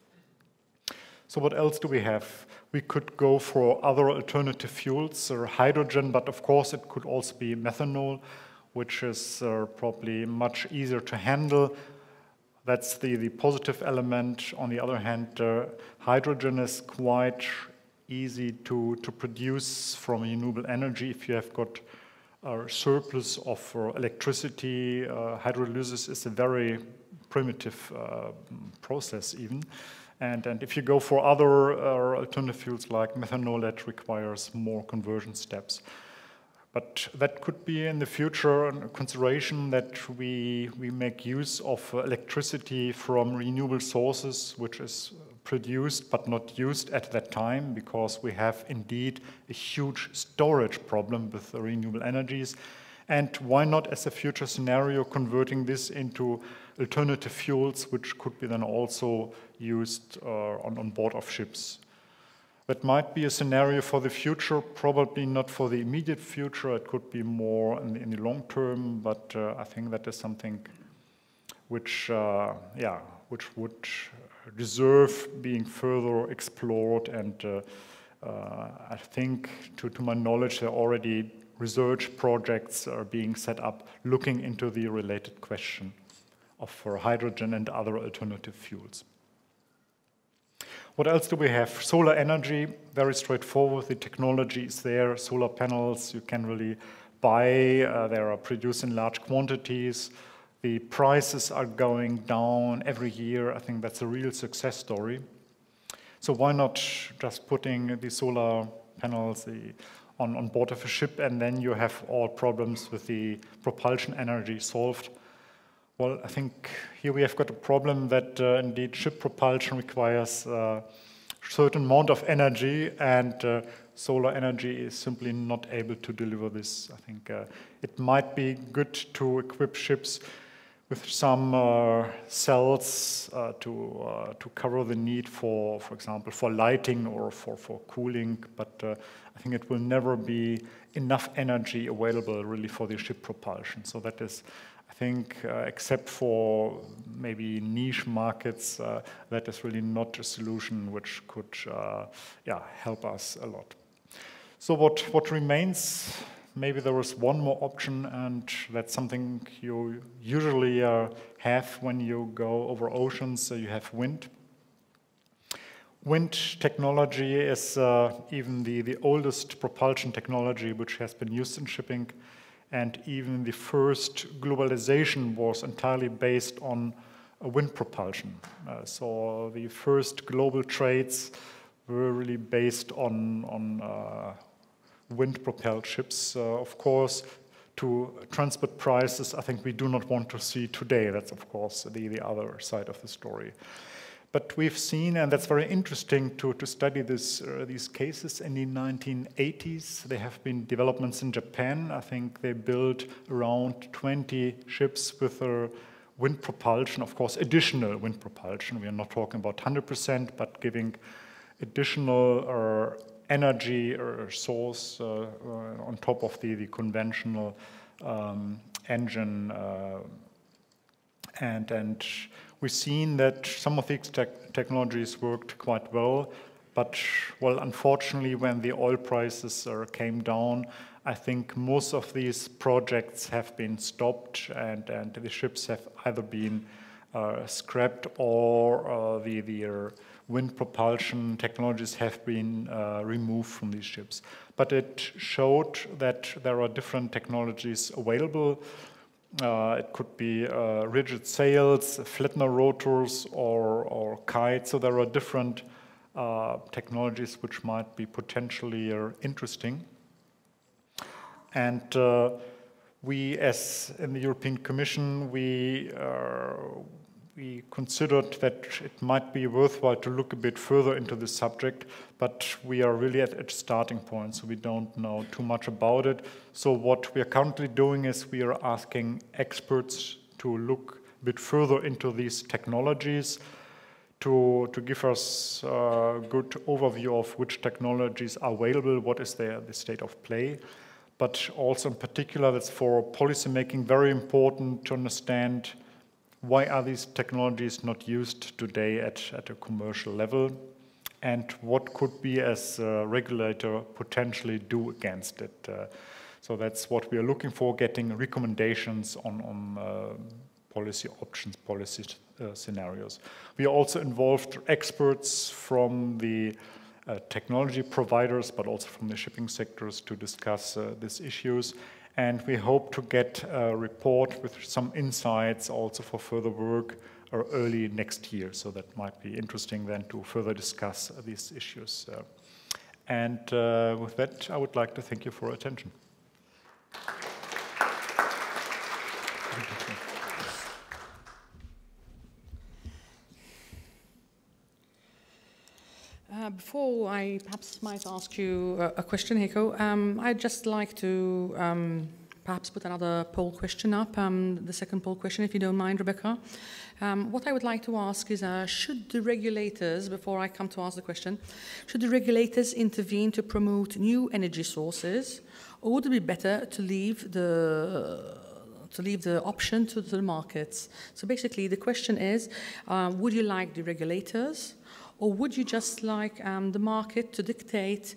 Speaker 7: So what else do we have? We could go for other alternative fuels, or hydrogen, but of course it could also be methanol, which is probably much easier to handle. That's the positive element. On the other hand, hydrogen is quite easy to produce from renewable energy. If you have got a surplus of electricity, hydrolysis is a very primitive process even. And if you go for other alternative fuels like methanol, that requires more conversion steps. But that could be in the future a consideration that we make use of electricity from renewable sources, which is produced but not used at that time, because we have indeed a huge storage problem with the renewable energies. And why not, as a future scenario, converting this into alternative fuels, which could be then also used on board of ships. That might be a scenario for the future, probably not for the immediate future. It could be more in the long term, but I think that is something which would deserve being further explored. And I think, to my knowledge, there are already research projects are being set up looking into the related question of hydrogen and other alternative fuels. What else do we have? Solar energy, very straightforward. The technology is there. Solar panels you can really buy. They are produced in large quantities. The prices are going down every year. I think that's a real success story. So why not just putting the solar panels on board of a ship, and then you have all problems with the propulsion energy solved? Well, I think here we have got a problem that indeed ship propulsion requires a certain amount of energy, and solar energy is simply not able to deliver this. I think it might be good to equip ships with some cells to cover the need for example, for lighting or for cooling, but I think it will never be enough energy available really for the ship propulsion. So that is, I think, except for maybe niche markets, that is really not a solution which could help us a lot. So what remains? Maybe there is one more option, and that's something you usually have when you go over oceans. So you have wind. Wind technology is even the oldest propulsion technology which has been used in shipping. And even the first globalization was entirely based on wind propulsion. So the first global trades were really based on wind-propelled ships. Of course, to transport prices, I think we do not want to see today. That's, of course, the other side of the story. But we've seen, and that's very interesting to study these cases, in the 1980s. There have been developments in Japan. I think they built around 20 ships with wind propulsion, of course, additional wind propulsion. We are not talking about 100%, but giving additional energy or source on top of the conventional engine. And we've seen that some of these technologies worked quite well, but, well, unfortunately, when the oil prices came down, I think most of these projects have been stopped, and the ships have either been scrapped or the wind propulsion technologies have been removed from these ships. But it showed that there are different technologies available. It could be rigid sails, flattener rotors, or kites. So there are different technologies which might be potentially interesting. And we, as in the European Commission, we considered that it might be worthwhile to look a bit further into this subject, but we are really at a starting point, so we don't know too much about it. So what we are currently doing is we are asking experts to look a bit further into these technologies, to give us a good overview of which technologies are available, what is the state of play. But also in particular, that's for policymaking very important to understand why are these technologies not used today at a commercial level, and what could we as a regulator potentially do against it. So that's what we are looking for, getting recommendations on policy options, policy scenarios. We also involved experts from the technology providers, but also from the shipping sectors to discuss these issues. And we hope to get a report with some insights also for further work early next year. So that might be interesting then to further discuss these issues. And with that, I would like to thank you for your attention.
Speaker 2: Before I perhaps might ask you a question, Heiko, I'd just like to perhaps put another poll question up, the second poll question, if you don't mind, Rebecca. What I would like to ask is, should the regulators, before I come to ask the question, should the regulators intervene to promote new energy sources, or would it be better to leave the option to the markets? So basically, the question is, would you like the regulators, or would you just like the market to dictate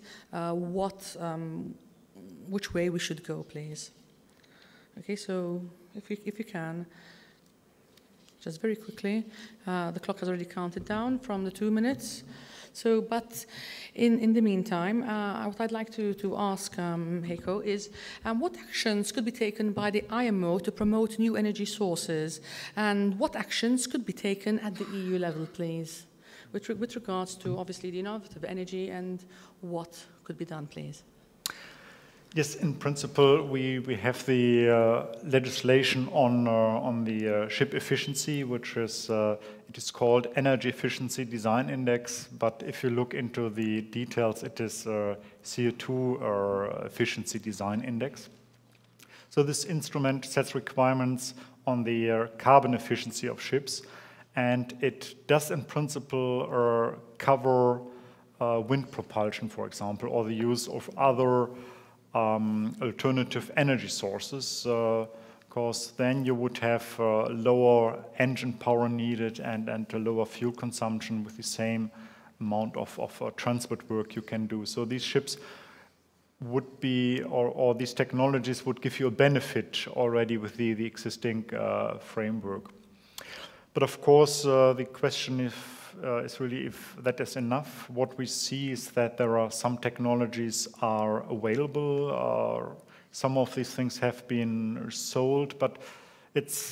Speaker 2: which way we should go, please? Okay, so if you can, just very quickly, the clock has already counted down from the 2 minutes. So, but in the meantime, what I'd like to ask Heiko is, what actions could be taken by the IMO to promote new energy sources, and what actions could be taken at the EU level, please? With regards to, obviously, the innovative energy and what could be done, please.
Speaker 7: Yes, in principle, we have the legislation on the ship efficiency, which is, it is called Energy Efficiency Design Index, but if you look into the details, it is CO2 or Efficiency Design Index. So this instrument sets requirements on the carbon efficiency of ships, and it does in principle cover wind propulsion, for example, or the use of other alternative energy sources, because then you would have lower engine power needed and a lower fuel consumption with the same amount of transport work you can do. So these ships would be, or these technologies would give you a benefit already with the existing framework. But of course, the question is really if that is enough. What we see is that there are some technologies are available. Some of these things have been sold, but it's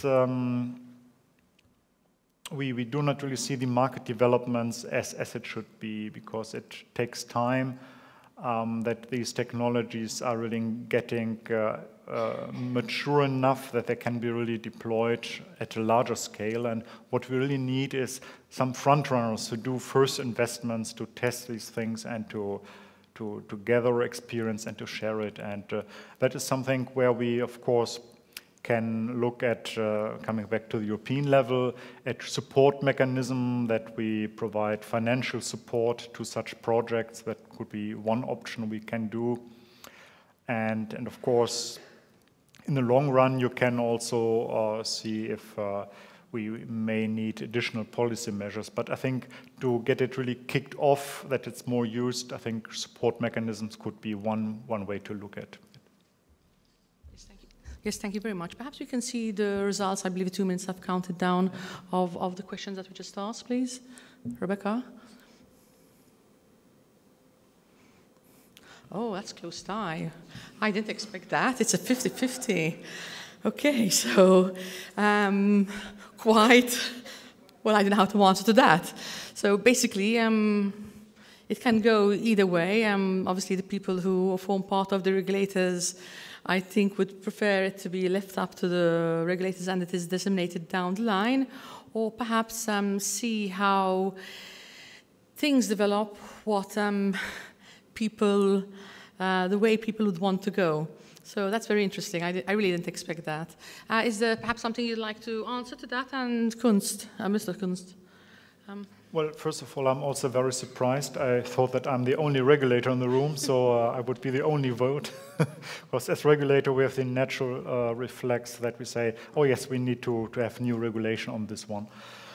Speaker 7: we do not really see the market developments as it should be, because it takes time that these technologies are really getting mature enough that they can be really deployed at a larger scale. And what we really need is some front runners to do first investments to test these things and to gather experience and to share it. And that is something where we, of course, can look at, coming back to the European level, at support mechanism that we provide financial support to such projects. That could be one option we can do. And of course, in the long run, you can also see if we may need additional policy measures. But I think to get it really kicked off, that it's more used, I think support mechanisms could be one way to look at.
Speaker 2: Yes, thank you very much. Perhaps we can see the results. I believe 2 minutes have counted down of the questions that we just asked, please. Rebecca? Oh, that's close tie. I didn't expect that. It's a 50-50. Okay, so quite, well, I don't know how to answer to that. So basically, it can go either way. Obviously, the people who form part of the regulators, I think, would prefer it to be left up to the regulators and it is disseminated down the line, or perhaps see how things develop, what people, the way people would want to go. So that's very interesting. I really didn't expect that. Is there perhaps something you'd like to answer to that? And Kunst, Mr. Kunst.
Speaker 7: Well, first of all, I'm also very surprised. I thought that I'm the only regulator in the room, so I would be the only vote. Because as regulator, we have the natural reflex that we say, oh yes, we need to have new regulation on this one.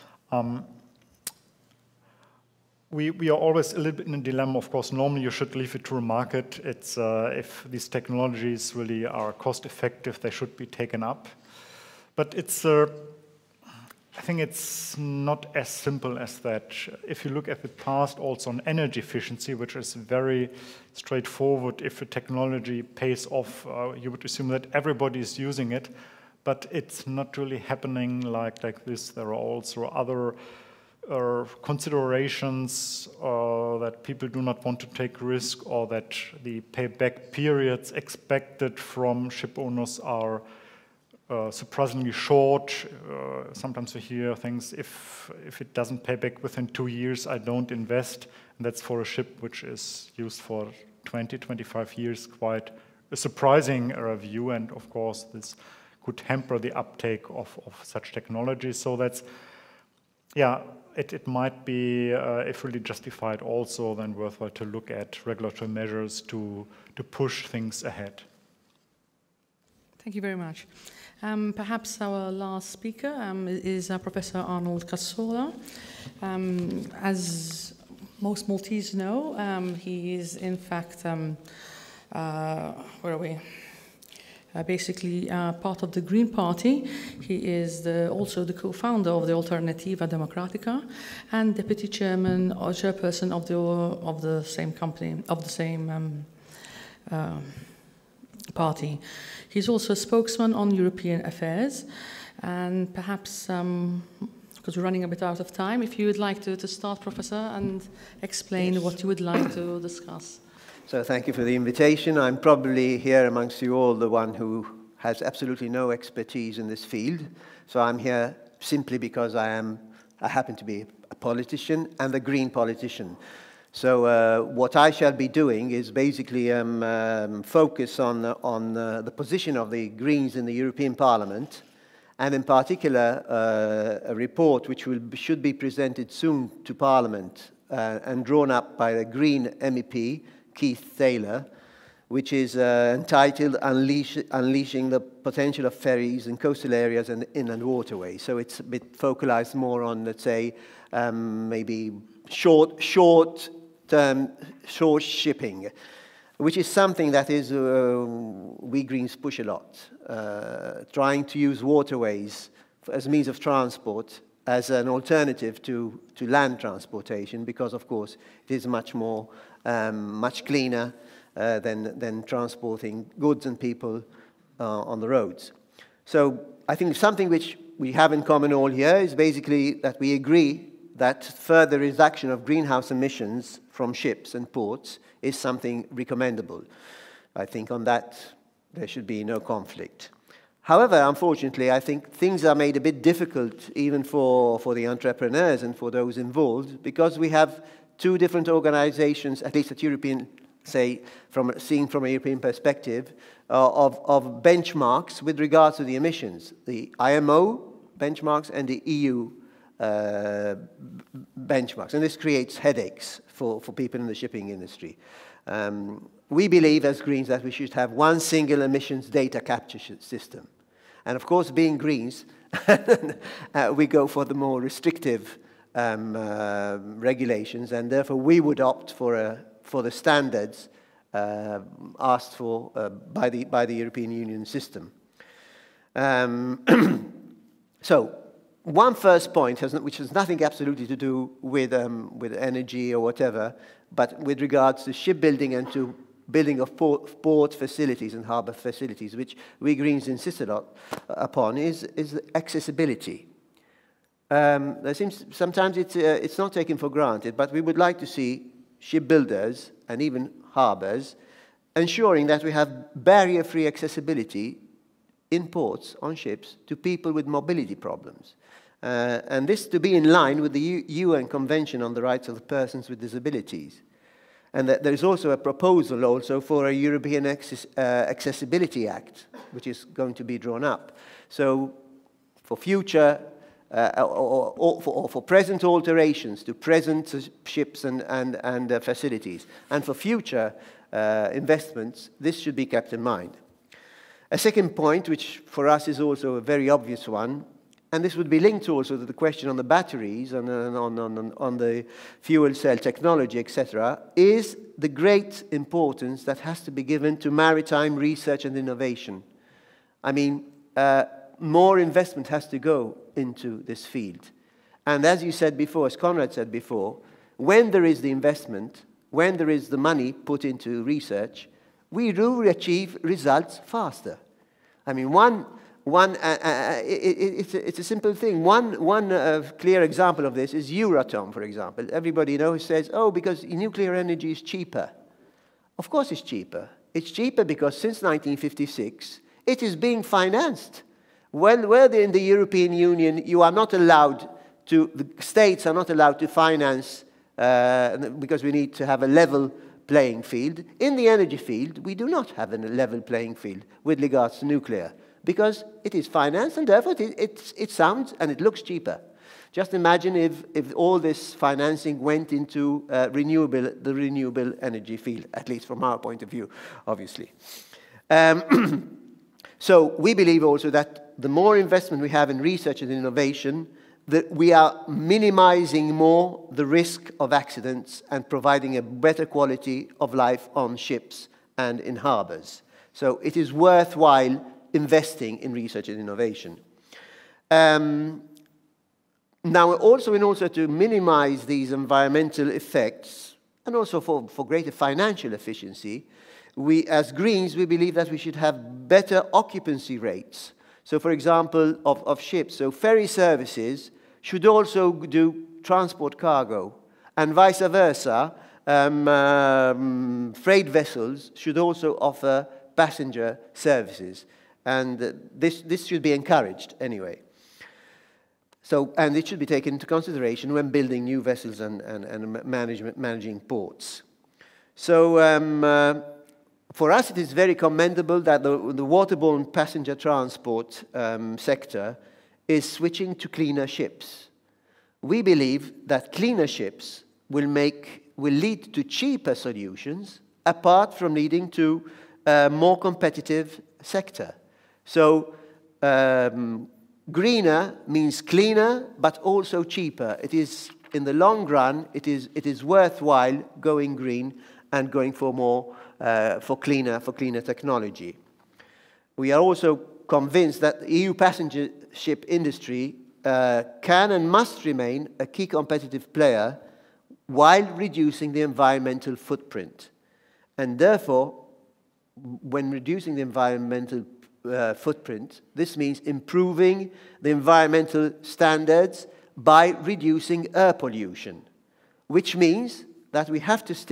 Speaker 7: We are always a little bit in a dilemma. Of course, normally you should leave it to a market. It's if these technologies really are cost effective, they should be taken up. But it's, I think it's not as simple as that. If you look at the past also on energy efficiency, which is very straightforward, if a technology pays off, you would assume that everybody is using it, but it's not really happening like this. There are also other considerations that people do not want to take risk, or that the payback periods expected from ship owners are surprisingly short. Sometimes we hear things, if it doesn't pay back within 2 years, I don't invest. And that's for a ship which is used for 20, 25 years, quite a surprising view. And of course, this could hamper the uptake of such technology. So that's, yeah, it might be, if really justified, also then worthwhile to look at regulatory measures to push things ahead.
Speaker 2: Thank you very much. Perhaps our last speaker is Professor Arnold Cassola. As most Maltese know, he is in fact, where are we? Basically part of the Green Party. He is also the co-founder of the Alternativa Democratica and deputy chairman or chairperson of the same company, of the same party. He's also a spokesman on European affairs. And perhaps, because we're running a bit out of time, if you would like to start, Professor, and explain what you would like to discuss.
Speaker 8: So thank you for the invitation. I'm probably here amongst you all the one who has absolutely no expertise in this field. So I'm here simply because I happen to be a politician and a green politician. So what I shall be doing is basically focus on the position of the Greens in the European Parliament, and in particular a report which should be presented soon to Parliament and drawn up by a Green MEP, Keith Taylor, which is entitled Unleashing the Potential of Ferries in Coastal Areas and Inland Waterways. So it's a bit focalized more on, let's say, maybe short shipping, which is something that is we Greens push a lot, trying to use waterways as means of transport as an alternative to land transportation, because of course it is much more much cleaner than transporting goods and people on the roads. So I think something which we have in common all here is basically that we agree that further reduction of greenhouse emissions from ships and ports is something recommendable. I think on that there should be no conflict. However, unfortunately, I think things are made a bit difficult even for the entrepreneurs and for those involved, because we have two different organizations, at least at European, say, seeing from a European perspective, of benchmarks with regards to the emissions, the IMO benchmarks and the EU benchmarks. And this creates headaches for people in the shipping industry. We believe as Greens that we should have one single emissions data capture system. And of course, being Greens, we go for the more restrictive regulations, and therefore we would opt for the standards asked for by the European Union system. So one first point, which has nothing absolutely to do with energy or whatever, but with regards to shipbuilding and to building of port facilities and harbour facilities, which we Greens insist a lot upon, is accessibility. There seems sometimes it's not taken for granted, but we would like to see shipbuilders and even harbours ensuring that we have barrier-free accessibility in ports, on ships, to people with mobility problems. And this to be in line with the UN Convention on the Rights of the Persons with Disabilities. And that there is also a proposal also for a European Accessibility Act, which is going to be drawn up. So for future, or for present alterations to present ships and facilities, and for future investments, this should be kept in mind. A second point, which for us is also a very obvious one, and this would be linked also to the question on the batteries and on the fuel cell technology, etc., is the great importance that has to be given to maritime research and innovation. I mean, more investment has to go into this field. And as you said before, as Conrad said before, when there is the investment, when there is the money put into research, we do achieve results faster. I mean, it's a simple thing. One clear example of this is Euratom, for example. Everybody says, oh, because nuclear energy is cheaper. Of course it's cheaper. It's cheaper because since 1956, it is being financed. Where in the European Union, you are not allowed to, the states are not allowed to finance because we need to have a level playing field. In the energy field, we do not have a level playing field with regards to nuclear because it is financed and therefore it sounds and it looks cheaper. Just imagine if all this financing went into the renewable energy field, at least from our point of view, obviously. So we believe also that the more investment we have in research and innovation, that we are minimizing more the risk of accidents and providing a better quality of life on ships and in harbors. So it is worthwhile investing in research and innovation. Now, also in order to minimize these environmental effects and also for greater financial efficiency, we, as Greens, we believe that we should have better occupancy rates. So, for example, of ships. So ferry services should also do transport cargo, and vice versa. Freight vessels should also offer passenger services, and this should be encouraged anyway. So, and it should be taken into consideration when building new vessels and managing ports. So, for us, it is very commendable that the waterborne passenger transport sector is switching to cleaner ships. We believe that cleaner ships will lead to cheaper solutions, apart from leading to a more competitive sector. So, greener means cleaner, but also cheaper. It is, in the long run, it is worthwhile going green and going for more for cleaner technology. We are also convinced that the EU passenger ship industry can and must remain a key competitive player while reducing the environmental footprint. And therefore, when reducing the environmental footprint, this means improving the environmental standards by reducing air pollution, which means that we have to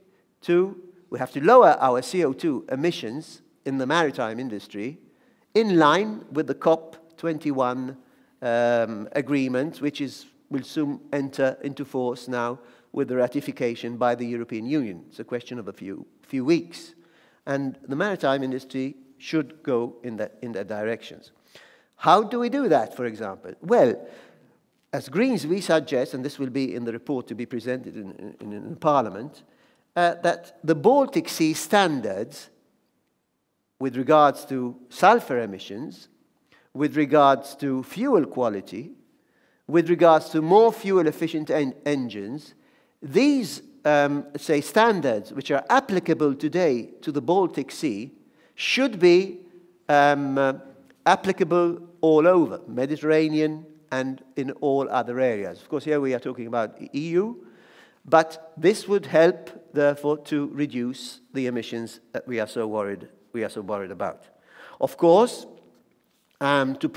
Speaker 8: lower our CO2 emissions in the maritime industry in line with the COP21 agreement, which will soon enter into force now with the ratification by the European Union. It's a question of a few weeks. And the maritime industry should go in that directions. How do we do that, for example? Well, as Greens, we suggest, and this will be in the report to be presented in Parliament, that the Baltic Sea standards with regards to sulfur emissions, with regards to fuel quality, with regards to more fuel-efficient engines, these, say, standards which are applicable today to the Baltic Sea should be applicable all over, Mediterranean and in all other areas. Of course, here we are talking about the EU, but this would help therefore, to reduce the emissions that we are so worried about. Of course, to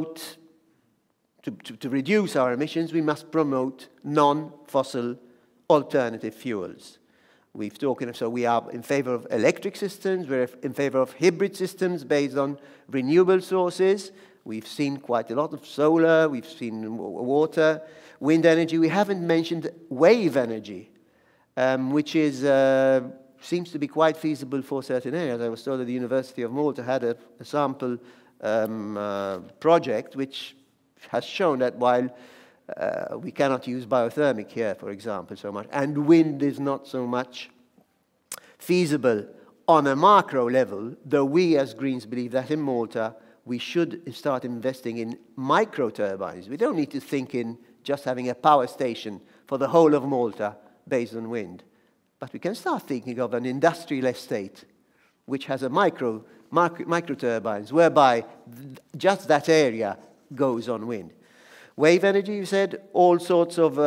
Speaker 8: reduce our emissions, we must promote non-fossil alternative fuels. We've talked, so we are in favor of electric systems, we're in favor of hybrid systems based on renewable sources. We've seen quite a lot of solar, we've seen water, wind energy. We haven't mentioned wave energy, which is, seems to be quite feasible for certain areas. I was told that the University of Malta had a sample project which has shown that while we cannot use biothermic here, for example, so much, and wind is not so much feasible on a macro level, though we as Greens believe that in Malta we should start investing in micro turbines. We don't need to think in just having a power station for the whole of Malta based on wind. But we can start thinking of an industrial estate which has a micro turbines, whereby just that area goes on wind. Wave energy, you said, all sorts of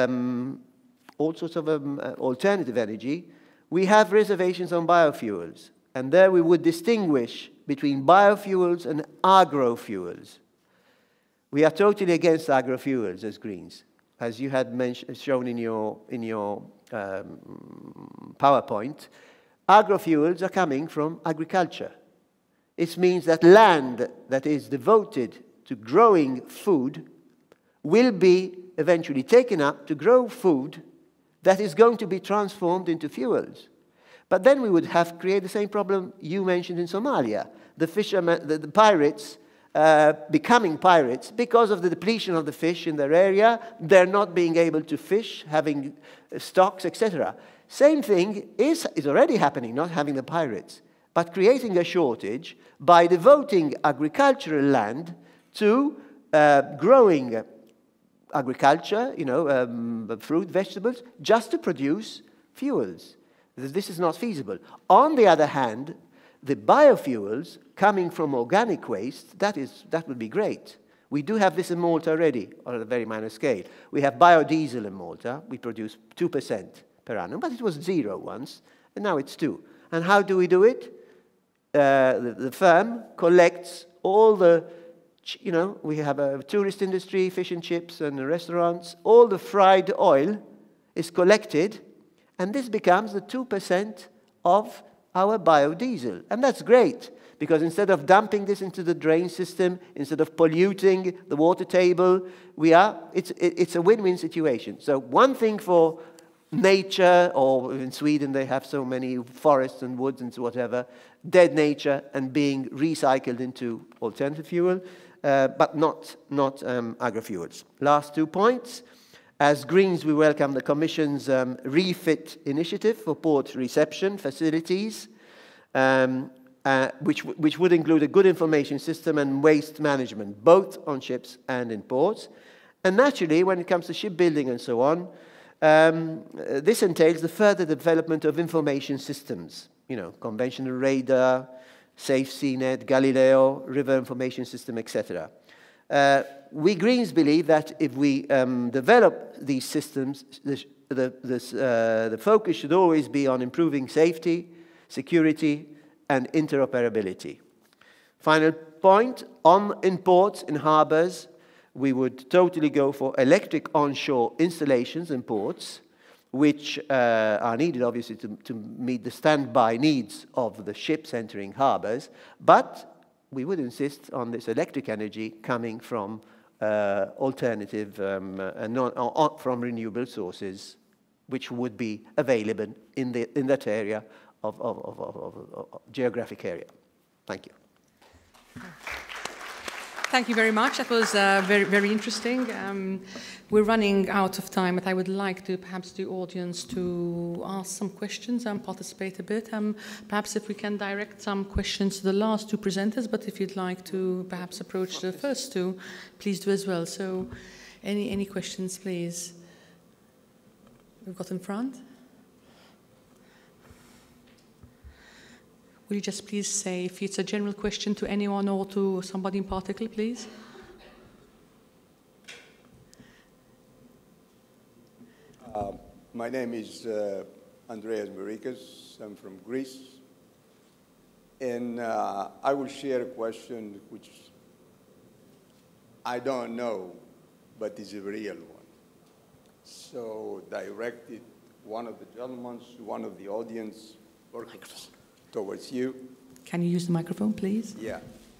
Speaker 8: alternative energy. We have reservations on biofuels, and there we would distinguish between biofuels and agrofuels. We are totally against agrofuels as Greens, as you had shown in your PowerPoint. Agrofuels are coming from agriculture. It means that land that is devoted to growing food will be eventually taken up to grow food that is going to be transformed into fuels. But then we would have created the same problem you mentioned in Somalia. The fishermen, the pirates, becoming pirates because of the depletion of the fish in their area. They're not being able to fish, having stocks, etc. Same thing is already happening, not having the pirates, but creating a shortage by devoting agricultural land to growing agriculture, fruit, vegetables, just to produce fuels. This is not feasible. On the other hand, the biofuels coming from organic waste, that would be great. We do have this in Malta already, on a very minor scale. We have biodiesel in Malta. We produce 2% per annum, but it was 0 once, and now it's 2. And how do we do it? The firm collects all the, we have a tourist industry, fish and chips and restaurants. All the fried oil is collected, and this becomes the 2% of our biodiesel. And that's great, because instead of dumping this into the drain system, instead of polluting the water table, it's a win-win situation. So one thing for nature, or in Sweden they have so many forests and woods and whatever, dead nature and being recycled into alternative fuel, but not agrofuels. Last 2 points. As Greens, we welcome the Commission's refit initiative for port reception facilities, which would include a good information system and waste management, both on ships and in ports. And naturally, when it comes to shipbuilding and so on, this entails the further development of information systems, conventional radar, Safe Seanet, Galileo, river information system, etc. We Greens believe that if we develop these systems, the focus should always be on improving safety, security, and interoperability. Final point, in ports, in harbors, we would totally go for electric onshore installations in ports, which are needed, obviously, to meet the standby needs of the ships entering harbors, but we would insist on this electric energy coming from alternative and from renewable sources, which would be available in that area of geographic area. Thank you.
Speaker 2: Thank you very much. That was very, very interesting. We're running out of time, but I would like to perhaps the audience to ask some questions and participate a bit. Perhaps if we can direct some questions to the last 2 presenters, but if you'd like to perhaps approach the first 2, please do as well. So any questions, please? We've got in front. Will you just please say if it's a general question to anyone or to somebody in particular, please?
Speaker 9: My name is Andreas Marikas. I'm from Greece. And I will share a question which I don't know, but is a real one. So directed one of the gentlemen, one of the audience, or towards you.
Speaker 2: Can you use the microphone, please?
Speaker 9: Yeah.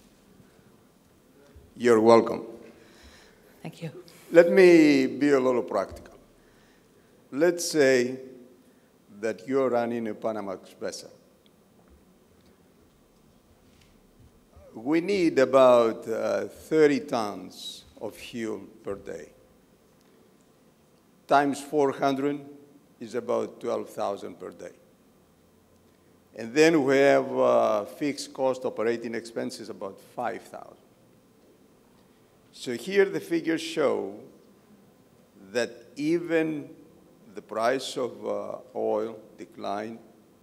Speaker 9: You're welcome.
Speaker 2: Thank you.
Speaker 9: Let me be a little practical. Let's say that you're running a Panamax vessel. We need about 30 tons of fuel per day. Times 400 is about 12,000 per day. And then we have fixed cost operating expenses about 5,000. So here the figures show that even the price of oil declined,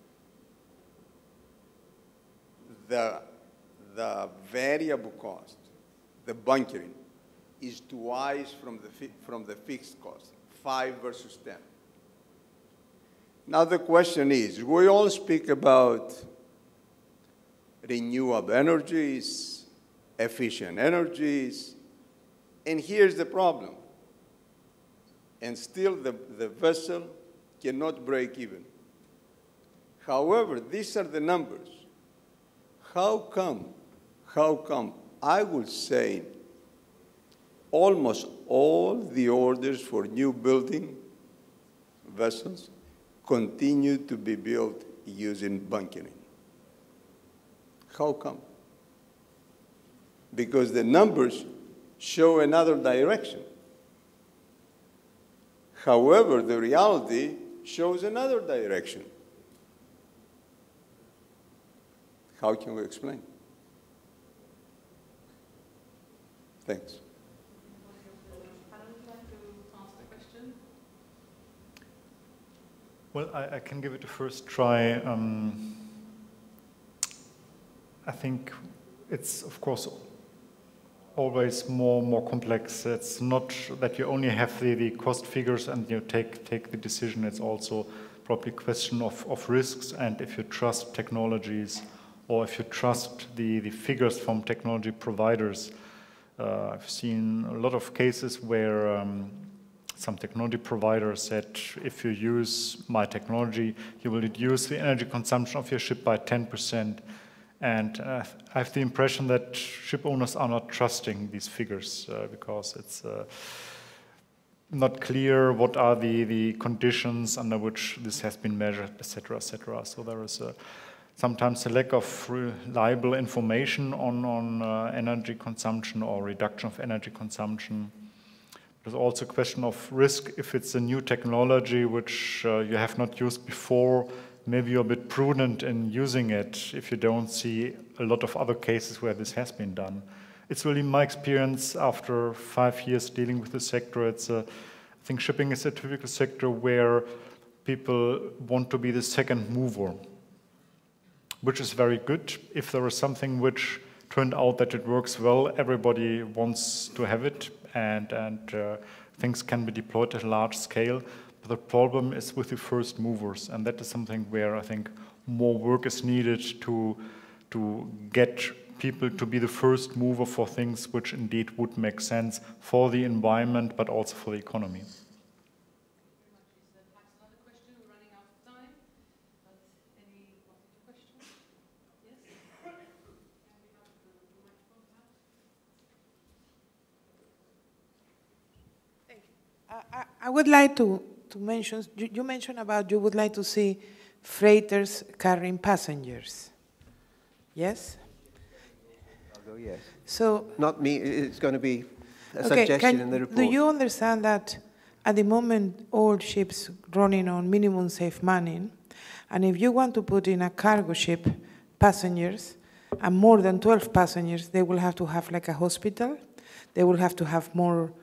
Speaker 9: the variable cost, the bunkering, is twice from the fixed cost, 5 versus 10. Now the question is, we all speak about renewable energies, efficient energies, and here's the problem. And still the vessel cannot break even. However, these are the numbers. How come I would say almost all the orders for new building vessels continue to be built using bunkering? How come? Because the numbers show another direction. However, the reality shows another direction. How can we explain? Thanks.
Speaker 7: Well, I can give it a first try. I think it's, of course, always more complex. It's not that you only have the cost figures and you take the decision. It's also probably a question of risks and if you trust technologies or if you trust the figures from technology providers. I've seen a lot of cases where some technology provider said, if you use my technology, you will reduce the energy consumption of your ship by 10%. And I have the impression that ship owners are not trusting these figures because it's not clear what are the conditions under which this has been measured, etc., etc. So there is sometimes a lack of reliable information on energy consumption or reduction of energy consumption. There's also a question of risk if it's a new technology which you have not used before. Maybe you're a bit prudent in using it if you don't see a lot of other cases where this has been done. It's really my experience after 5 years dealing with the sector. I think shipping is a typical sector where people want to be the second mover, which is very good. If there is something which turned out that it works well, everybody wants to have it, and things can be deployed at a large scale. But the problem is with the first movers, and that is something where I think more work is needed to get people to be the first mover for things which indeed would make sense for the environment, but also for the economy.
Speaker 10: I would like to mention, you mentioned about you would like to see freighters carrying passengers. Yes?
Speaker 8: I'll go yes.
Speaker 10: So,
Speaker 8: not me, it's going to be a suggestion in the report.
Speaker 10: Do you understand that at the moment all ships running on minimum safe manning, and if you want to put in a cargo ship passengers, and more than 12 passengers, they will have to have like a hospital, they will have to have more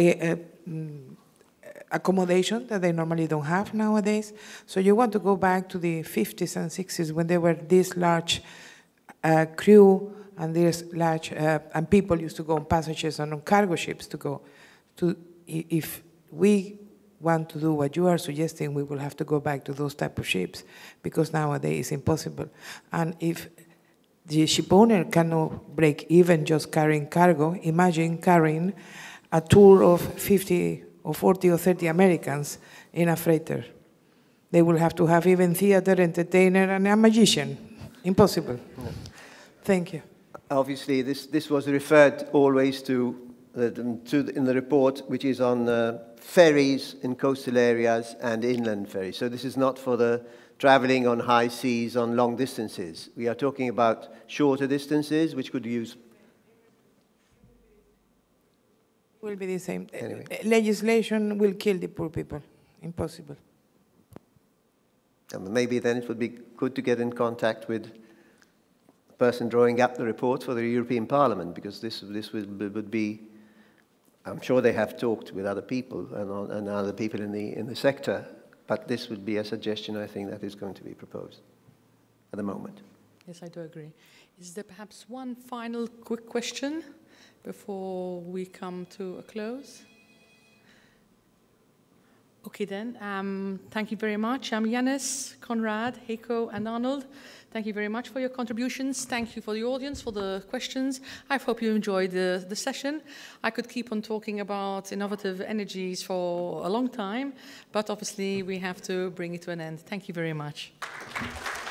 Speaker 10: accommodation that they normally don't have nowadays. So you want to go back to the 50s and 60s when there were this large crew and this large, and people used to go on passages and on cargo ships to go to, if we want to do what you are suggesting, we will have to go back to those type of ships, because nowadays it's impossible. And if the ship owner cannot break even just carrying cargo, imagine carrying a tour of 50 or 40 or 30 Americans in a freighter. They will have to have even theater, entertainer, and a magician. Impossible. No. Thank you.
Speaker 8: Obviously, this was referred always to in the report, which is on ferries in coastal areas and inland ferries. So this is not for the traveling on high seas on long distances. We are talking about shorter distances, which could use...
Speaker 10: Will be the same.
Speaker 8: Anyway.
Speaker 10: Legislation will kill the poor people. Impossible.
Speaker 8: Maybe then it would be good to get in contact with the person drawing up the report for the European Parliament, because this would be, I'm sure they have talked with other people and other people in the sector, but this would be a suggestion, I think, that is going to be proposed at the moment.
Speaker 2: Yes, I do agree. Is there perhaps one final quick question before we come to a close? Okay then, thank you very much. I'm Yannis, Conrad, Heiko, and Arnold. Thank you very much for your contributions. Thank you for the audience, for the questions. I hope you enjoyed the session. I could keep on talking about innovative energies for a long time, but obviously we have to bring it to an end. Thank you very much.